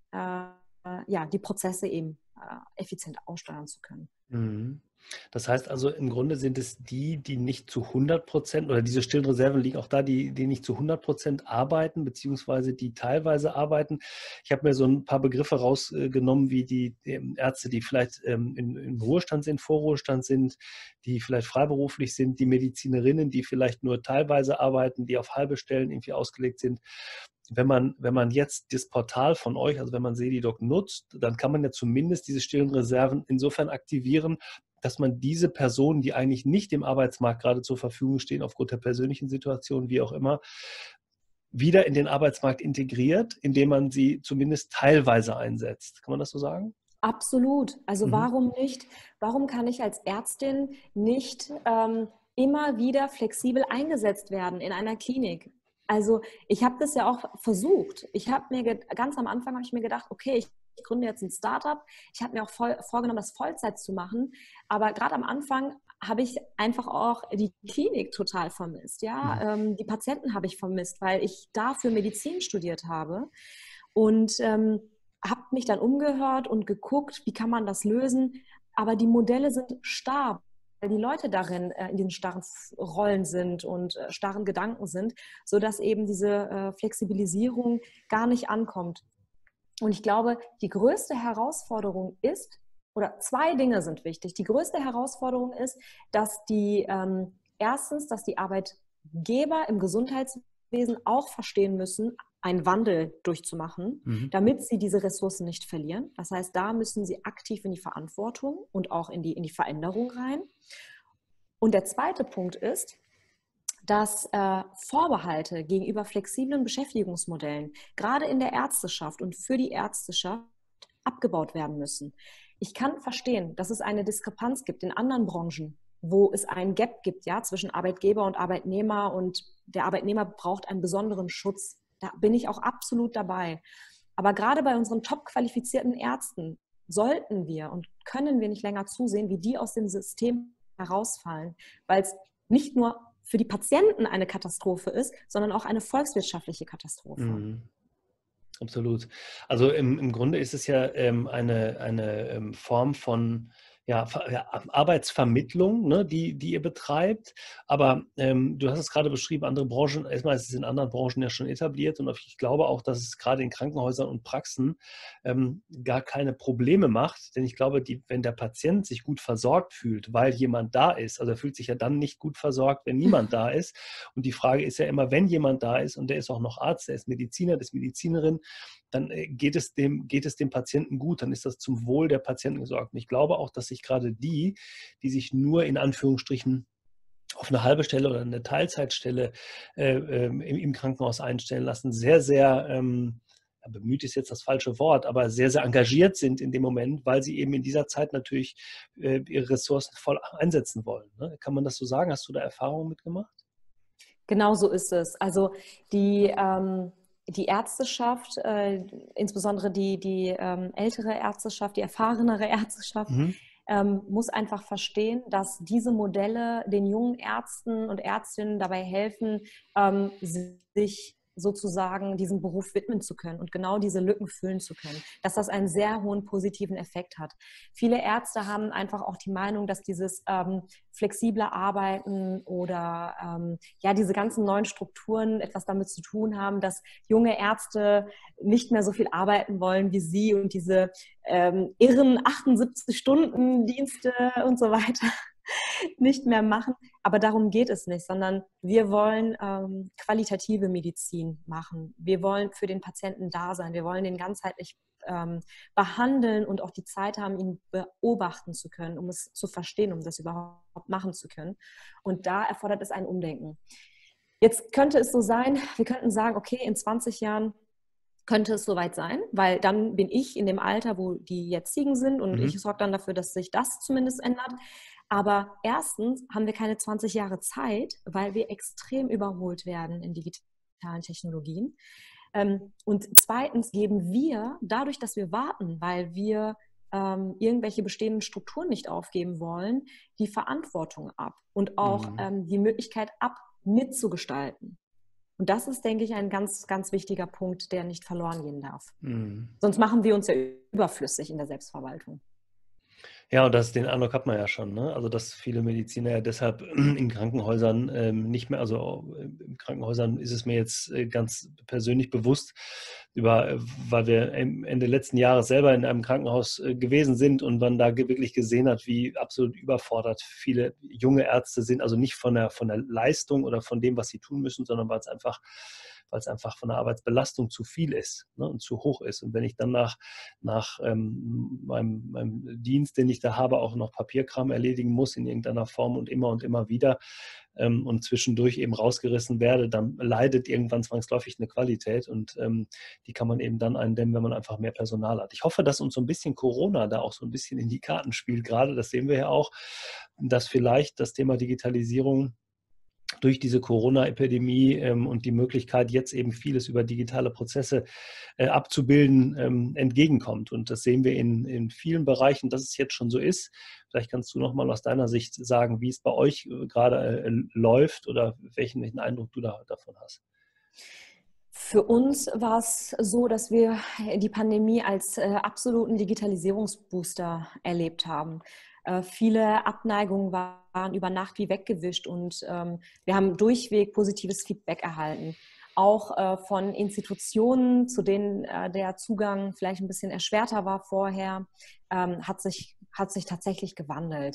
die Prozesse eben effizient aussteuern zu können. Mhm. Das heißt also, im Grunde sind es die nicht zu 100% oder diese stillen Reserven liegen auch da, die nicht zu 100% arbeiten, beziehungsweise die teilweise arbeiten. Ich habe mir so ein paar Begriffe rausgenommen, wie die Ärzte, die vielleicht im Ruhestand sind, Vorruhestand sind, die vielleicht freiberuflich sind, die Medizinerinnen, die vielleicht nur teilweise arbeiten, die auf halbe Stellen irgendwie ausgelegt sind. Wenn man jetzt das Portal von euch, also wenn man Sedidoc nutzt, dann kann man ja zumindest diese stillen Reserven insofern aktivieren, dass man diese Personen, die eigentlich nicht dem Arbeitsmarkt gerade zur Verfügung stehen, aufgrund der persönlichen Situation, wie auch immer, wieder in den Arbeitsmarkt integriert, indem man sie zumindest teilweise einsetzt. Kann man das so sagen? Absolut. Also warum nicht? Warum kann ich als Ärztin nicht immer wieder flexibel eingesetzt werden in einer Klinik? Also ich habe das ja auch versucht. Ganz am Anfang habe ich mir gedacht, okay, ich gründe jetzt ein Startup. Ich habe mir auch vorgenommen, das Vollzeit zu machen. Aber gerade am Anfang habe ich einfach auch die Klinik total vermisst. Ja? Die Patienten habe ich vermisst, weil ich dafür Medizin studiert habe. Und habe mich dann umgehört und geguckt, wie kann man das lösen. Aber die Modelle sind starr, weil die Leute darin in diesen starren Rollen sind und starren Gedanken sind, sodass eben diese Flexibilisierung gar nicht ankommt. Und ich glaube, die größte Herausforderung ist, oder zwei Dinge sind wichtig. Die größte Herausforderung ist, dass erstens, dass die Arbeitgeber im Gesundheitswesen auch verstehen müssen, einen Wandel durchzumachen, damit sie diese Ressourcen nicht verlieren. Das heißt, da müssen sie aktiv in die Verantwortung und auch in die Veränderung rein. Und der zweite Punkt ist, dass Vorbehalte gegenüber flexiblen Beschäftigungsmodellen gerade in der Ärzteschaft und für die Ärzteschaft abgebaut werden müssen. Ich kann verstehen, dass es eine Diskrepanz gibt in anderen Branchen, wo es einen Gap gibt, ja, zwischen Arbeitgeber und Arbeitnehmer, und der Arbeitnehmer braucht einen besonderen Schutz. Da bin ich auch absolut dabei. Aber gerade bei unseren top qualifizierten Ärzten sollten wir und können wir nicht länger zusehen, wie die aus dem System herausfallen, weil es nicht nur für die Patienten eine Katastrophe ist, sondern auch eine volkswirtschaftliche Katastrophe. Absolut. Also im Grunde ist es ja eine Form von Arbeitsvermittlung, ne, die ihr betreibt. Aber du hast es gerade beschrieben, andere Branchen, erstmal ist es in anderen Branchen ja schon etabliert, und ich glaube auch, dass es gerade in Krankenhäusern und Praxen gar keine Probleme macht. Denn ich glaube, wenn der Patient sich gut versorgt fühlt, weil jemand da ist, also er fühlt sich ja dann nicht gut versorgt, wenn niemand da ist. Und die Frage ist ja immer, wenn jemand da ist und der ist auch noch Arzt, der ist Mediziner, der ist Medizinerin, dann geht es dem Patienten gut, dann ist das zum Wohl der Patienten gesorgt. Und ich glaube auch, dass sich gerade die sich nur in Anführungsstrichen auf eine halbe Stelle oder eine Teilzeitstelle im Krankenhaus einstellen lassen, sehr, sehr, bemüht ist jetzt das falsche Wort, aber sehr, sehr engagiert sind in dem Moment, weil sie eben in dieser Zeit natürlich ihre Ressourcen voll einsetzen wollen. Ne? Kann man das so sagen? Hast du da Erfahrungen mitgemacht? Genau so ist es. Also die Ärzteschaft, insbesondere die ältere Ärzteschaft, die erfahrenere Ärzteschaft, muss einfach verstehen, dass diese Modelle den jungen Ärzten und Ärztinnen dabei helfen, sich sozusagen diesem Beruf widmen zu können und genau diese Lücken füllen zu können, dass das einen sehr hohen positiven Effekt hat. Viele Ärzte haben einfach auch die Meinung, dass dieses flexible Arbeiten oder diese ganzen neuen Strukturen etwas damit zu tun haben, dass junge Ärzte nicht mehr so viel arbeiten wollen wie sie und diese irren 78-Stunden-Dienste und so weiter nicht mehr machen. Aber darum geht es nicht, sondern wir wollen qualitative Medizin machen. Wir wollen für den Patienten da sein. Wir wollen den ganzheitlich behandeln und auch die Zeit haben, ihn beobachten zu können, um es zu verstehen, um das überhaupt machen zu können. Und da erfordert es ein Umdenken. Jetzt könnte es so sein, wir könnten sagen, okay, in 20 Jahren könnte es soweit sein, weil dann bin ich in dem Alter, wo die jetzigen sind und ich sorge dann dafür, dass sich das zumindest ändert. Aber erstens haben wir keine 20 Jahre Zeit, weil wir extrem überholt werden in digitalen Technologien. Und zweitens geben wir, dadurch, dass wir warten, weil wir irgendwelche bestehenden Strukturen nicht aufgeben wollen, die Verantwortung ab und auch die Möglichkeit ab, mitzugestalten. Und das ist, denke ich, ein ganz, ganz wichtiger Punkt, der nicht verloren gehen darf. Sonst machen wir uns ja überflüssig in der Selbstverwaltung. Ja, und den Eindruck hat man ja schon, ne? Also, dass viele Mediziner ja deshalb in Krankenhäusern nicht mehr, also in Krankenhäusern ist es mir jetzt ganz persönlich bewusst, weil wir Ende letzten Jahres selber in einem Krankenhaus gewesen sind und man da wirklich gesehen hat, wie absolut überfordert viele junge Ärzte sind, also nicht von der Leistung oder von dem, was sie tun müssen, sondern weil es einfach von der Arbeitsbelastung zu viel ist, ne, und zu hoch ist. Und wenn ich dann nach meinem Dienst, den ich da habe, auch noch Papierkram erledigen muss in irgendeiner Form und immer wieder und zwischendurch eben rausgerissen werde, dann leidet irgendwann zwangsläufig eine Qualität und die kann man eben dann eindämmen, wenn man einfach mehr Personal hat. Ich hoffe, dass uns so ein bisschen Corona da auch so ein bisschen in die Karten spielt gerade, das sehen wir ja auch, dass vielleicht das Thema Digitalisierung durch diese Corona-Epidemie und die Möglichkeit, jetzt eben vieles über digitale Prozesse abzubilden, entgegenkommt. Und das sehen wir in vielen Bereichen, dass es jetzt schon so ist. Vielleicht kannst du noch mal aus deiner Sicht sagen, wie es bei euch gerade läuft oder welchen Eindruck du davon hast. Für uns war es so, dass wir die Pandemie als absoluten Digitalisierungsbooster erlebt haben. Viele Abneigungen waren über Nacht wie weggewischt und wir haben durchweg positives Feedback erhalten. Auch von Institutionen, zu denen der Zugang vielleicht ein bisschen erschwerter war vorher, hat sich tatsächlich gewandelt.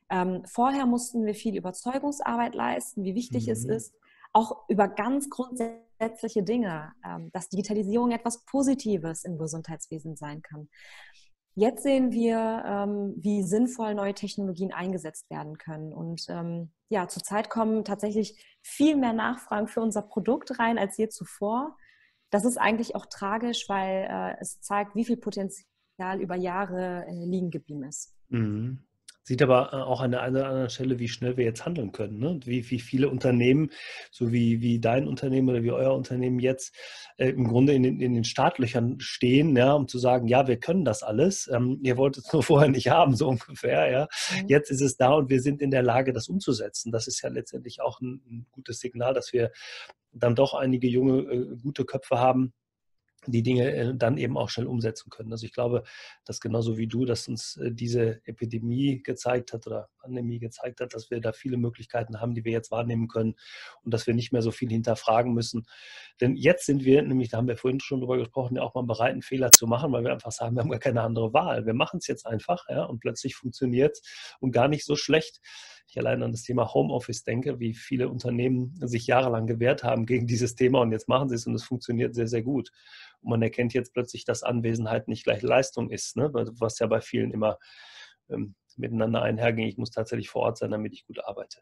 Vorher mussten wir viel Überzeugungsarbeit leisten, wie wichtig es ist, auch über ganz grundsätzliche Dinge, dass Digitalisierung etwas Positives im Gesundheitswesen sein kann. Jetzt sehen wir, wie sinnvoll neue Technologien eingesetzt werden können. Und ja, zurzeit kommen tatsächlich viel mehr Nachfragen für unser Produkt rein als je zuvor. Das ist eigentlich auch tragisch, weil es zeigt, wie viel Potenzial über Jahre liegen geblieben ist. Mhm. Sieht aber auch an der einen oder anderen Stelle, wie schnell wir jetzt handeln können, ne? Wie viele Unternehmen, so wie dein Unternehmen oder wie euer Unternehmen jetzt im Grunde in den Startlöchern stehen, ja, um zu sagen, ja, wir können das alles. Ihr wolltet es nur vorher nicht haben, so ungefähr, ja. Jetzt ist es da und wir sind in der Lage, das umzusetzen. Das ist ja letztendlich auch ein gutes Signal, dass wir dann doch einige junge, gute Köpfe haben, die Dinge dann eben auch schnell umsetzen können. Also ich glaube, dass genauso wie du, dass uns diese Epidemie gezeigt hat oder Pandemie gezeigt hat, dass wir da viele Möglichkeiten haben, die wir jetzt wahrnehmen können und dass wir nicht mehr so viel hinterfragen müssen. Denn jetzt sind wir, nämlich, da haben wir vorhin schon drüber gesprochen, ja auch mal bereit, einen Fehler zu machen, weil wir einfach sagen, wir haben gar keine andere Wahl. Wir machen es jetzt einfach, ja, und plötzlich funktioniert es und gar nicht so schlecht. Ich allein an das Thema Homeoffice denke, wie viele Unternehmen sich jahrelang gewehrt haben gegen dieses Thema und jetzt machen sie es und es funktioniert sehr, sehr gut. Und man erkennt jetzt plötzlich, dass Anwesenheit nicht gleich Leistung ist, ne? Was ja bei vielen immer miteinander einherging. Ich muss tatsächlich vor Ort sein, damit ich gut arbeite.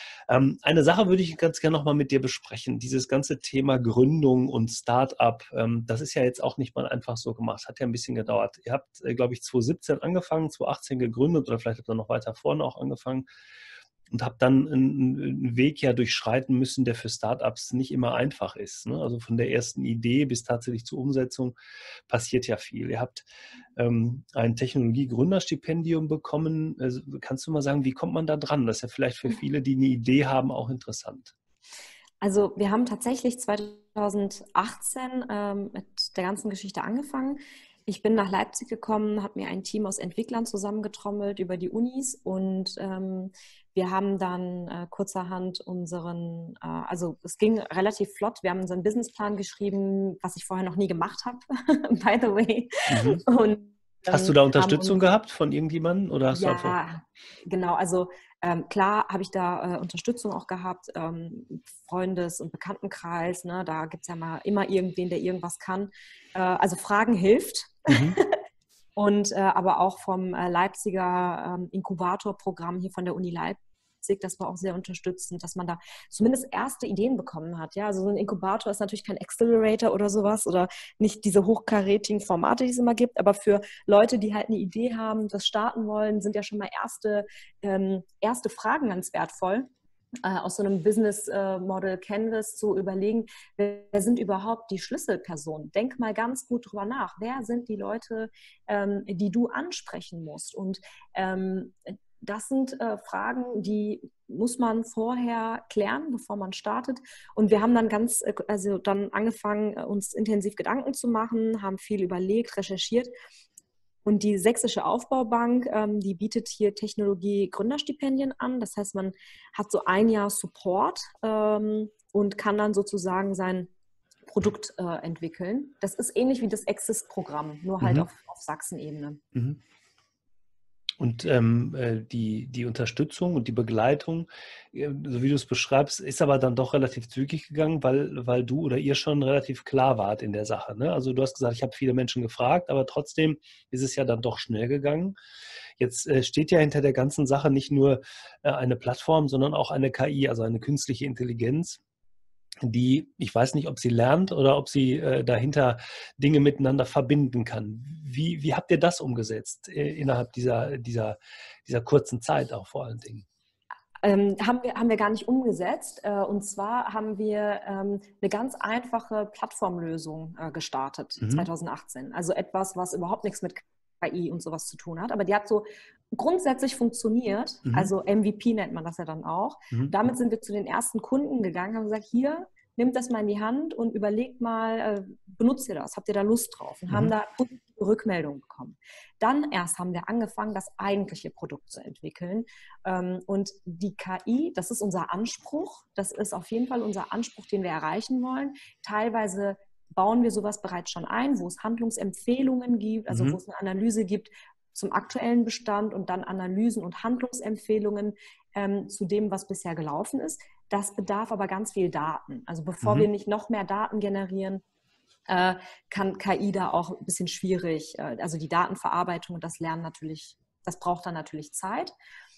Eine Sache würde ich ganz gerne nochmal mit dir besprechen. Dieses ganze Thema Gründung und Start-up, das ist ja jetzt auch nicht mal einfach so gemacht. Hat ja ein bisschen gedauert. Ihr habt, glaube ich, 2017 angefangen, 2018 gegründet oder vielleicht habt ihr noch weiter vorne auch angefangen. Und habe dann einen Weg ja durchschreiten müssen, der für Startups nicht immer einfach ist, ne? Also von der ersten Idee bis tatsächlich zur Umsetzung passiert ja viel. Ihr habt ein Technologie-Gründerstipendium bekommen. Also, kannst du mal sagen, wie kommt man da dran? Das ist ja vielleicht für viele, die eine Idee haben, auch interessant. Also wir haben tatsächlich 2018 mit der ganzen Geschichte angefangen. Ich bin nach Leipzig gekommen, habe mir ein Team aus Entwicklern zusammengetrommelt über die Unis und wir haben dann kurzerhand also es ging relativ flott, wir haben unseren Businessplan geschrieben, was ich vorher noch nie gemacht habe, by the way. Und hast du da Unterstützung gehabt von irgendjemandem? Oder hast du ja, genau. Also klar habe ich da Unterstützung auch gehabt, Freundes- und Bekanntenkreis. Ne? Da gibt es ja immer irgendwen, der irgendwas kann. Also Fragen hilft. Mhm. Und aber auch vom Leipziger Inkubatorprogramm hier von der Uni Leipzig. Das war auch sehr unterstützend, dass man da zumindest erste Ideen bekommen hat. Ja, also so ein Inkubator ist natürlich kein Accelerator oder sowas oder nicht diese hochkarätigen Formate, die es immer gibt, aber für Leute, die halt eine Idee haben, das starten wollen, sind ja schon mal erste Fragen ganz wertvoll. Aus so einem Business Model Canvas zu überlegen, wer sind überhaupt die Schlüsselpersonen? Denk mal ganz gut drüber nach. Wer sind die Leute, die du ansprechen musst? Und das sind Fragen, die muss man vorher klären, bevor man startet. Und wir haben dann dann angefangen, uns intensiv Gedanken zu machen, haben viel überlegt, recherchiert. Und die Sächsische Aufbaubank, die bietet hier Technologie-Gründerstipendien an. Das heißt, man hat so ein Jahr Support und kann dann sozusagen sein Produkt entwickeln. Das ist ähnlich wie das Exist-Programm, nur halt auf Sachsen-Ebene. Mhm. Und die Unterstützung und die Begleitung, so wie du es beschreibst, ist aber dann doch relativ zügig gegangen, weil du oder ihr schon relativ klar wart in der Sache. Ne? Also du hast gesagt, ich habe viele Menschen gefragt, aber trotzdem ist es ja dann doch schnell gegangen. Jetzt steht ja hinter der ganzen Sache nicht nur eine Plattform, sondern auch eine KI, also eine künstliche Intelligenz, die, ich weiß nicht, ob sie lernt oder ob sie dahinter Dinge miteinander verbinden kann. Wie habt ihr das umgesetzt innerhalb dieser kurzen Zeit auch vor allen Dingen? Haben wir gar nicht umgesetzt. Und zwar haben wir eine ganz einfache Plattformlösung gestartet, 2018. Also etwas, was überhaupt nichts mit KI und sowas zu tun hat. Aber die hat so grundsätzlich funktioniert. Also MVP nennt man das ja dann auch. Damit sind wir zu den ersten Kunden gegangen, haben gesagt, hier, nehmt das mal in die Hand und überlegt mal, benutzt ihr das? Habt ihr da Lust drauf? Und haben da positive Rückmeldungen bekommen. Dann erst haben wir angefangen, das eigentliche Produkt zu entwickeln. Und die KI, das ist unser Anspruch. Das ist auf jeden Fall unser Anspruch, den wir erreichen wollen. Teilweise bauen wir sowas bereits schon ein, wo es Handlungsempfehlungen gibt, also wo es eine Analyse gibt zum aktuellen Bestand und dann Analysen und Handlungsempfehlungen zu dem, was bisher gelaufen ist. Das bedarf aber ganz viel Daten. Also bevor wir nicht noch mehr Daten generieren, kann KI da auch ein bisschen schwierig, also die Datenverarbeitung und das Lernen natürlich, das braucht dann natürlich Zeit.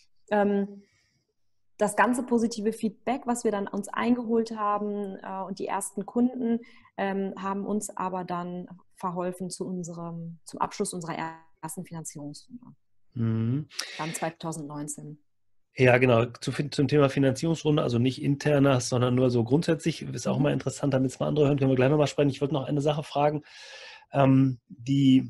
Das ganze positive Feedback, was wir dann uns eingeholt haben und die ersten Kunden haben uns aber dann verholfen zum Abschluss unserer ersten Finanzierungsrunde. Dann 2019. Ja, genau. Zum Thema Finanzierungsrunde, also nicht interner, sondern nur so grundsätzlich, ist auch mal interessant, damit es mal andere hören, können wir gleich nochmal sprechen. Ich wollte noch eine Sache fragen. Die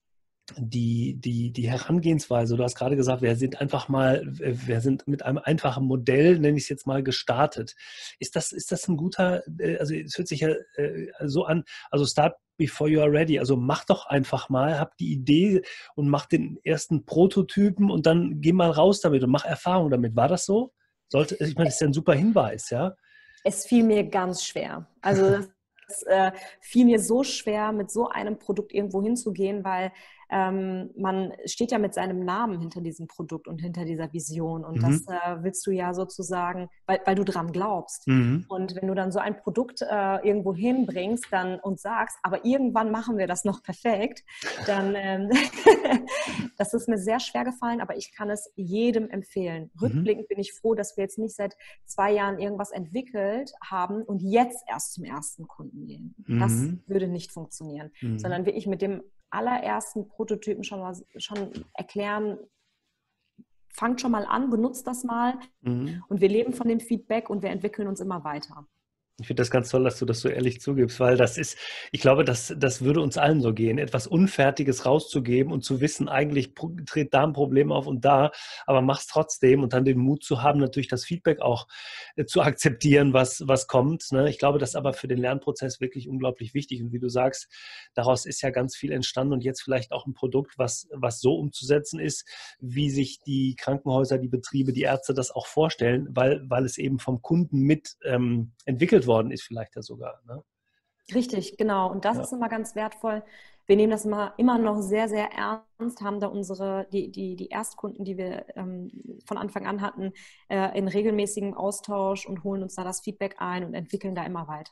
Herangehensweise, du hast gerade gesagt, wir sind mit einem einfachen Modell, nenne ich es jetzt mal, gestartet. Ist das ein guter, also es hört sich ja so an, also start before you are ready, also mach doch einfach mal, hab die Idee und mach den ersten Prototypen und dann geh mal raus damit und mach Erfahrung damit. War das so? Ich meine, das ist ja ein super Hinweis, ja? Es fiel mir ganz schwer. Also es fiel mir so schwer, mit so einem Produkt irgendwo hinzugehen, weil man steht ja mit seinem Namen hinter diesem Produkt und hinter dieser Vision und das willst du ja sozusagen, weil du dran glaubst. Und wenn du dann so ein Produkt irgendwo hinbringst und sagst, aber irgendwann machen wir das noch perfekt, dann das ist mir sehr schwer gefallen, aber ich kann es jedem empfehlen. Rückblickend bin ich froh, dass wir jetzt nicht seit 2 Jahren irgendwas entwickelt haben und jetzt erst zum ersten Kunden gehen. Das würde nicht funktionieren, sondern wirklich mit dem allerersten Prototypen schon erklären, fangt schon mal an, benutzt das mal und wir leben von dem Feedback und wir entwickeln uns immer weiter. Ich finde das ganz toll, dass du das so ehrlich zugibst, weil ich glaube, das würde uns allen so gehen, etwas Unfertiges rauszugeben und zu wissen, eigentlich tritt da ein Problem auf und da, aber mach's trotzdem und dann den Mut zu haben, natürlich das Feedback auch zu akzeptieren, was kommt. Ne? Ich glaube, das ist aber für den Lernprozess wirklich unglaublich wichtig und wie du sagst, daraus ist ja ganz viel entstanden und jetzt vielleicht auch ein Produkt, was so umzusetzen ist, wie sich die Krankenhäuser, die Betriebe, die Ärzte das auch vorstellen, weil es eben vom Kunden mit entwickelt worden ist vielleicht ja sogar. Ne? Richtig, genau. Und das ist immer ganz wertvoll. Wir nehmen das immer noch sehr, sehr ernst, haben da die Erstkunden, die wir von Anfang an hatten, in regelmäßigem Austausch und holen uns da das Feedback ein und entwickeln da immer weiter.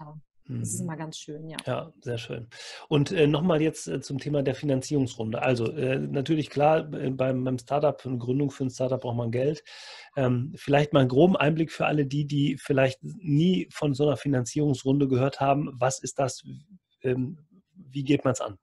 Das ist immer ganz schön, ja. Ja, sehr schön. Und nochmal jetzt zum Thema der Finanzierungsrunde. Also natürlich klar, beim Startup, eine Gründung für ein Startup braucht man Geld. Vielleicht mal einen groben Einblick für alle die vielleicht nie von so einer Finanzierungsrunde gehört haben. Was ist das? Wie geht man es an?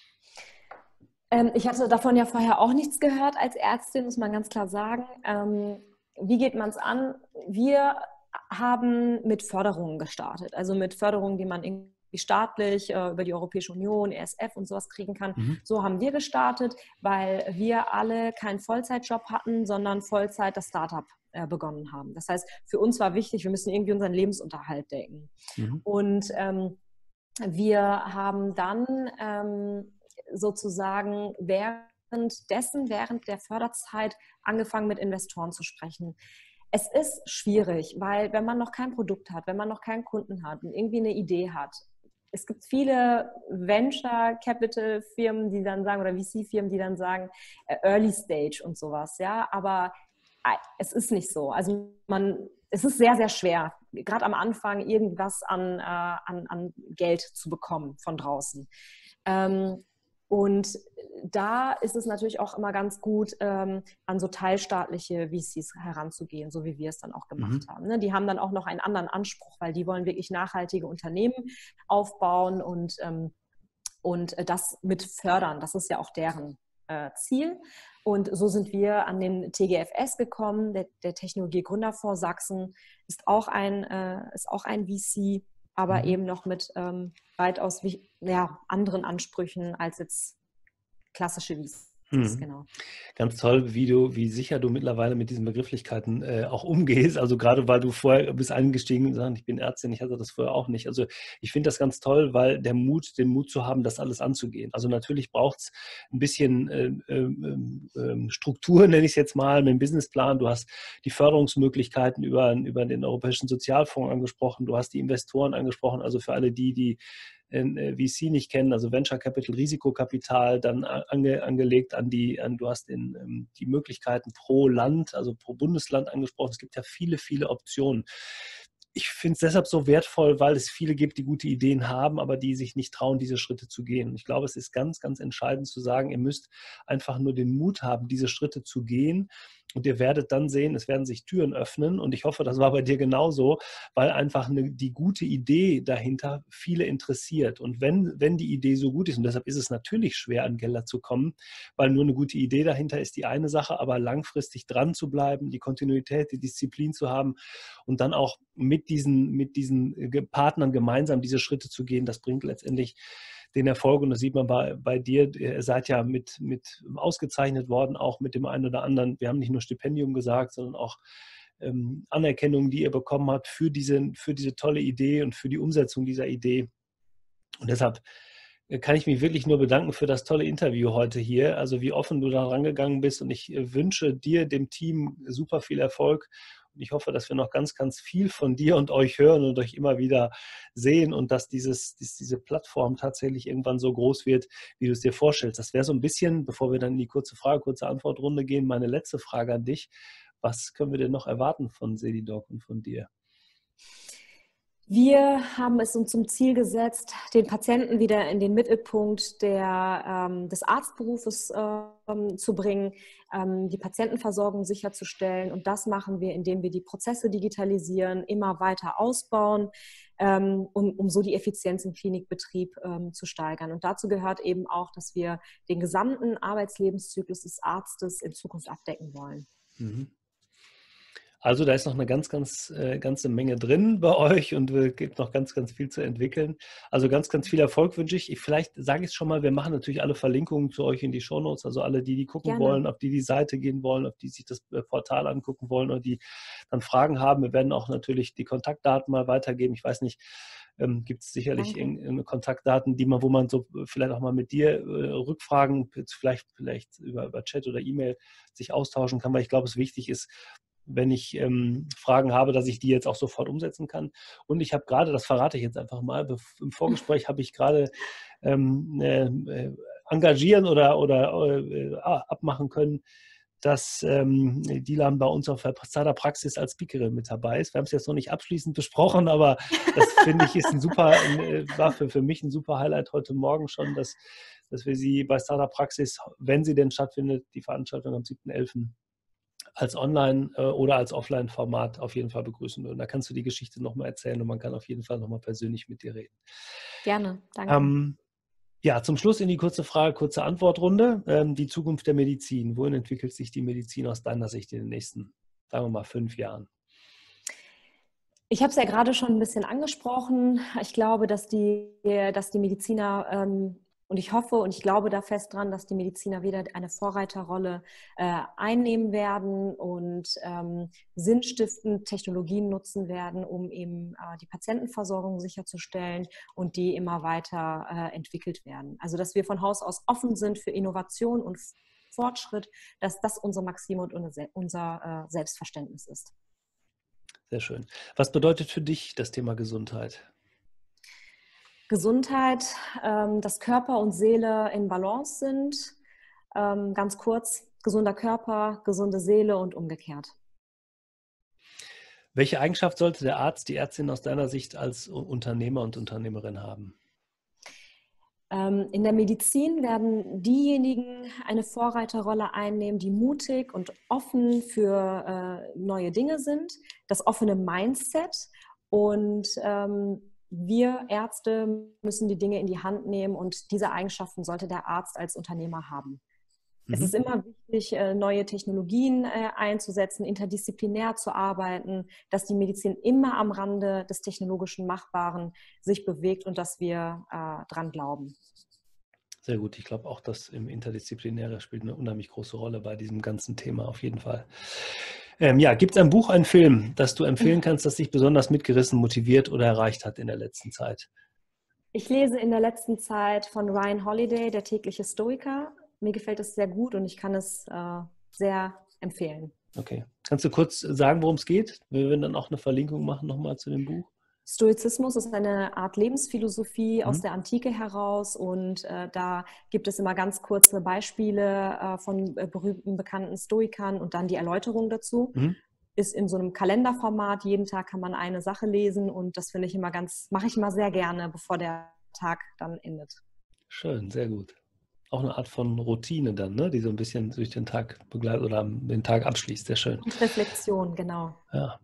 Ich hatte davon ja vorher auch nichts gehört als Ärztin, muss man ganz klar sagen. Wie geht man es an? Wir haben mit Förderungen gestartet, also mit Förderungen, die man irgendwie staatlich über die Europäische Union, ESF und sowas kriegen kann. So haben wir gestartet, weil wir alle keinen Vollzeitjob hatten, sondern Vollzeit das Startup begonnen haben. Das heißt, für uns war wichtig, wir müssen irgendwie unseren Lebensunterhalt decken. Und wir haben dann sozusagen während der Förderzeit angefangen, mit Investoren zu sprechen. Es ist schwierig, weil wenn man noch kein Produkt hat, wenn man noch keinen Kunden hat und irgendwie eine Idee hat, es gibt viele Venture Capital Firmen, die dann sagen, oder VC-Firmen, die dann sagen, Early Stage und sowas, ja, aber es ist nicht so. Also es ist sehr, sehr schwer, gerade am Anfang irgendwas an Geld zu bekommen von draußen. Und da ist es natürlich auch immer ganz gut, an so teilstaatliche VCs heranzugehen, so wie wir es dann auch gemacht haben. Ne? Die haben dann auch noch einen anderen Anspruch, weil die wollen wirklich nachhaltige Unternehmen aufbauen und das mit fördern. Das ist ja auch deren Ziel. Und so sind wir an den TGFS gekommen. Der Technologie-Gründerfonds Sachsen ist auch ein VC, aber eben noch mit weitaus anderen Ansprüchen als jetzt klassische VCs. Genau. Ganz toll, wie sicher du mittlerweile mit diesen Begrifflichkeiten auch umgehst. Also gerade weil du vorher bist eingestiegen und sagst, ich bin Ärztin, ich hatte das vorher auch nicht. Also ich finde das ganz toll, weil den Mut zu haben, das alles anzugehen. Also natürlich braucht es ein bisschen Struktur, nenne ich es jetzt mal, mit dem Businessplan. Du hast die Förderungsmöglichkeiten über den Europäischen Sozialfonds angesprochen. Du hast die Investoren angesprochen. Also für alle die VC nicht kennen, also Venture Capital, Risikokapital, dann angelegt du hast die Möglichkeiten pro Land, also pro Bundesland angesprochen. Es gibt ja viele, viele Optionen. Ich finde es deshalb so wertvoll, weil es viele gibt, die gute Ideen haben, aber die sich nicht trauen, diese Schritte zu gehen. Ich glaube, es ist ganz, ganz entscheidend zu sagen, ihr müsst einfach nur den Mut haben, diese Schritte zu gehen. Und ihr werdet dann sehen, es werden sich Türen öffnen. Und ich hoffe, das war bei dir genauso, weil einfach die gute Idee dahinter viele interessiert. Und wenn die Idee so gut ist, und deshalb ist es natürlich schwer, an Gelder zu kommen, weil nur eine gute Idee dahinter ist die eine Sache, aber langfristig dran zu bleiben, die Kontinuität, die Disziplin zu haben und dann auch mit diesen Partnern gemeinsam diese Schritte zu gehen, das bringt letztendlich den Erfolg. Und das sieht man bei dir. Ihr seid ja mit ausgezeichnet worden, auch mit dem einen oder anderen. Wir haben nicht nur Stipendium gesagt, sondern auch Anerkennung, die ihr bekommen habt für diese tolle Idee und für die Umsetzung dieser Idee. Und deshalb kann ich mich wirklich nur bedanken für das tolle Interview heute hier. Also wie offen du da rangegangen bist. Und ich wünsche dir, dem Team, super viel Erfolg. Und ich hoffe, dass wir noch ganz, ganz viel von dir und euch hören und euch immer wieder sehen und dass diese Plattform tatsächlich irgendwann so groß wird, wie du es dir vorstellst. Das wäre so ein bisschen, bevor wir dann in die kurze Antwortrunde gehen, meine letzte Frage an dich. Was können wir denn noch erwarten von Sedidoc und von dir? Wir haben es uns zum Ziel gesetzt, den Patienten wieder in den Mittelpunkt des Arztberufes zu bringen, die Patientenversorgung sicherzustellen. Und das machen wir, indem wir die Prozesse digitalisieren, immer weiter ausbauen, um so die Effizienz im Klinikbetrieb zu steigern. Und dazu gehört eben auch, dass wir den gesamten Arbeitslebenszyklus des Arztes in Zukunft abdecken wollen. Also da ist noch eine ganze Menge drin bei euch und es gibt noch ganz, ganz viel zu entwickeln. Also ganz, ganz viel Erfolg wünsche ich. Vielleicht sage ich es schon mal, wir machen natürlich alle Verlinkungen zu euch in die Shownotes, also alle, die gucken Gerne. wollen, auf die Seite gehen wollen, auf die sich das Portal angucken wollen oder die dann Fragen haben. Wir werden auch natürlich die Kontaktdaten mal weitergeben. Ich weiß nicht, gibt es sicherlich Kontaktdaten, wo man so vielleicht auch mal mit dir Rückfragen, vielleicht über Chat oder E-Mail sich austauschen kann, weil ich glaube, es wichtig ist, wenn ich Fragen habe, dass ich die jetzt auch sofort umsetzen kann. Und ich habe gerade, das verrate ich jetzt einfach mal, im Vorgespräch habe ich gerade engagieren oder abmachen können, dass Dilan bei uns auf der Startup Praxis als Speakerin mit dabei ist. Wir haben es jetzt noch nicht abschließend besprochen, aber das finde ich ist war für mich ein super Highlight heute Morgen schon, dass wir sie bei Startup Praxis, wenn sie denn stattfindet, die Veranstaltung am 7.11. als Online- oder als Offline-Format auf jeden Fall begrüßen würden. Da kannst du die Geschichte nochmal erzählen und man kann auf jeden Fall nochmal persönlich mit dir reden. Gerne, danke. Ja, zum Schluss in die kurze Frage, kurze Antwortrunde. Die Zukunft der Medizin. Wohin entwickelt sich die Medizin aus deiner Sicht in den nächsten, sagen wir mal, 5 Jahren? Ich habe es ja gerade schon ein bisschen angesprochen. Ich glaube, dass die Mediziner und ich hoffe und ich glaube da fest dran, dass die Mediziner wieder eine Vorreiterrolle einnehmen werden und sinnstiftend Technologien nutzen werden, um eben die Patientenversorgung sicherzustellen und die immer weiter entwickelt werden. Also dass wir von Haus aus offen sind für Innovation und Fortschritt, dass das unsere Maxime und unser Selbstverständnis ist. Sehr schön. Was bedeutet für dich das Thema Gesundheit? Gesundheit, dass Körper und Seele in Balance sind. Ganz kurz, gesunder Körper, gesunde Seele und umgekehrt. Welche Eigenschaft sollte der Arzt, die Ärztin aus deiner Sicht als Unternehmer und Unternehmerin haben? In der Medizin werden diejenigen eine Vorreiterrolle einnehmen, die mutig und offen für neue Dinge sind, das offene Mindset und wir Ärzte müssen die Dinge in die Hand nehmen und diese Eigenschaften sollte der Arzt als Unternehmer haben. Es ist immer wichtig, neue Technologien einzusetzen, interdisziplinär zu arbeiten, dass die Medizin immer am Rande des technologischen Machbaren sich bewegt und dass wir dran glauben. Sehr gut. Ich glaube auch, dass im Interdisziplinäre spielt eine unheimlich große Rolle bei diesem ganzen Thema auf jeden Fall. Ja, gibt es ein Buch, einen Film, das du empfehlen kannst, das dich besonders mitgerissen, motiviert oder erreicht hat in der letzten Zeit? Ich lese in der letzten Zeit von Ryan Holiday, Der tägliche Stoiker. Mir gefällt es sehr gut und ich kann es sehr empfehlen. Okay. Kannst du kurz sagen, worum es geht? Wir werden dann auch eine Verlinkung machen nochmal zu dem Buch. Stoizismus ist eine Art Lebensphilosophie aus Mhm. der Antike heraus und da gibt es immer ganz kurze Beispiele von berühmten, bekannten Stoikern und dann die Erläuterung dazu. Mhm. Ist in so einem Kalenderformat, jeden Tag kann man eine Sache lesen und das finde ich immer mache ich immer sehr gerne, bevor der Tag dann endet. Schön, sehr gut. Auch eine Art von Routine dann, ne? Die so ein bisschen durch den Tag begleitet oder den Tag abschließt. Sehr schön. Und Reflexion, genau. Ja.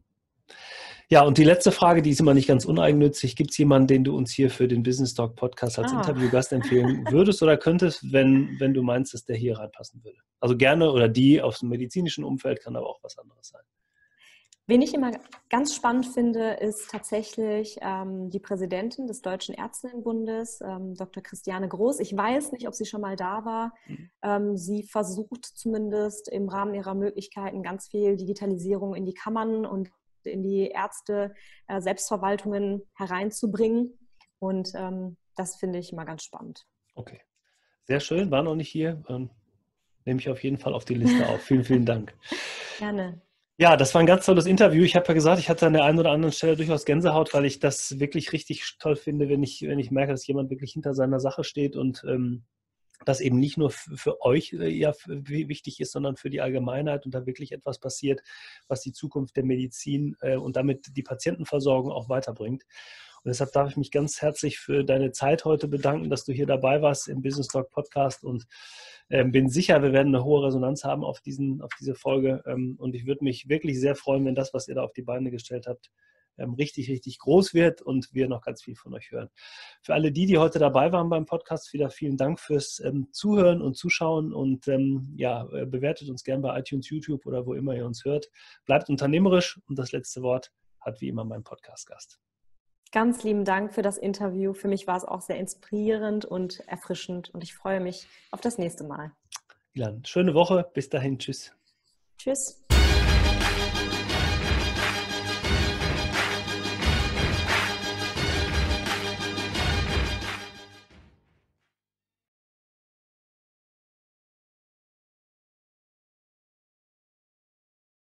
Ja, und die letzte Frage, die ist immer nicht ganz uneigennützig. Gibt es jemanden, den du uns hier für den Business Talk Podcast als Interviewgast empfehlen würdest oder könntest, wenn du meinst, dass der hier reinpassen würde? Also gerne oder die aus dem medizinischen Umfeld, kann aber auch was anderes sein. Wen ich immer ganz spannend finde, ist tatsächlich die Präsidentin des Deutschen Ärztinnenbundes, Dr. Christiane Groß. Ich weiß nicht, ob sie schon mal da war. Sie versucht zumindest im Rahmen ihrer Möglichkeiten ganz viel Digitalisierung in die Kammern und in die Ärzte, Selbstverwaltungen hereinzubringen. Und das finde ich immer ganz spannend. Okay, sehr schön. War noch nicht hier. Nehme ich auf jeden Fall auf die Liste auf. Vielen, vielen Dank. Gerne. Ja, das war ein ganz tolles Interview. Ich habe ja gesagt, ich hatte an der einen oder anderen Stelle durchaus Gänsehaut, weil ich das wirklich richtig toll finde, wenn ich merke, dass jemand wirklich hinter seiner Sache steht und das eben nicht nur für euch wichtig ist, sondern für die Allgemeinheit und da wirklich etwas passiert, was die Zukunft der Medizin und damit die Patientenversorgung auch weiterbringt. Und deshalb darf ich mich ganz herzlich für deine Zeit heute bedanken, dass du hier dabei warst im Business Talk Podcast und bin sicher, wir werden eine hohe Resonanz haben auf diese Folge und ich würde mich wirklich sehr freuen, wenn das, was ihr da auf die Beine gestellt habt, richtig, richtig groß wird und wir noch ganz viel von euch hören. Für alle die heute dabei waren beim Podcast, wieder vielen Dank fürs Zuhören und Zuschauen und bewertet uns gern bei iTunes, YouTube oder wo immer ihr uns hört. Bleibt unternehmerisch und das letzte Wort hat wie immer mein Podcast-Gast. Ganz lieben Dank für das Interview. Für mich war es auch sehr inspirierend und erfrischend und ich freue mich auf das nächste Mal. Ilan, schöne Woche. Bis dahin. Tschüss. Tschüss.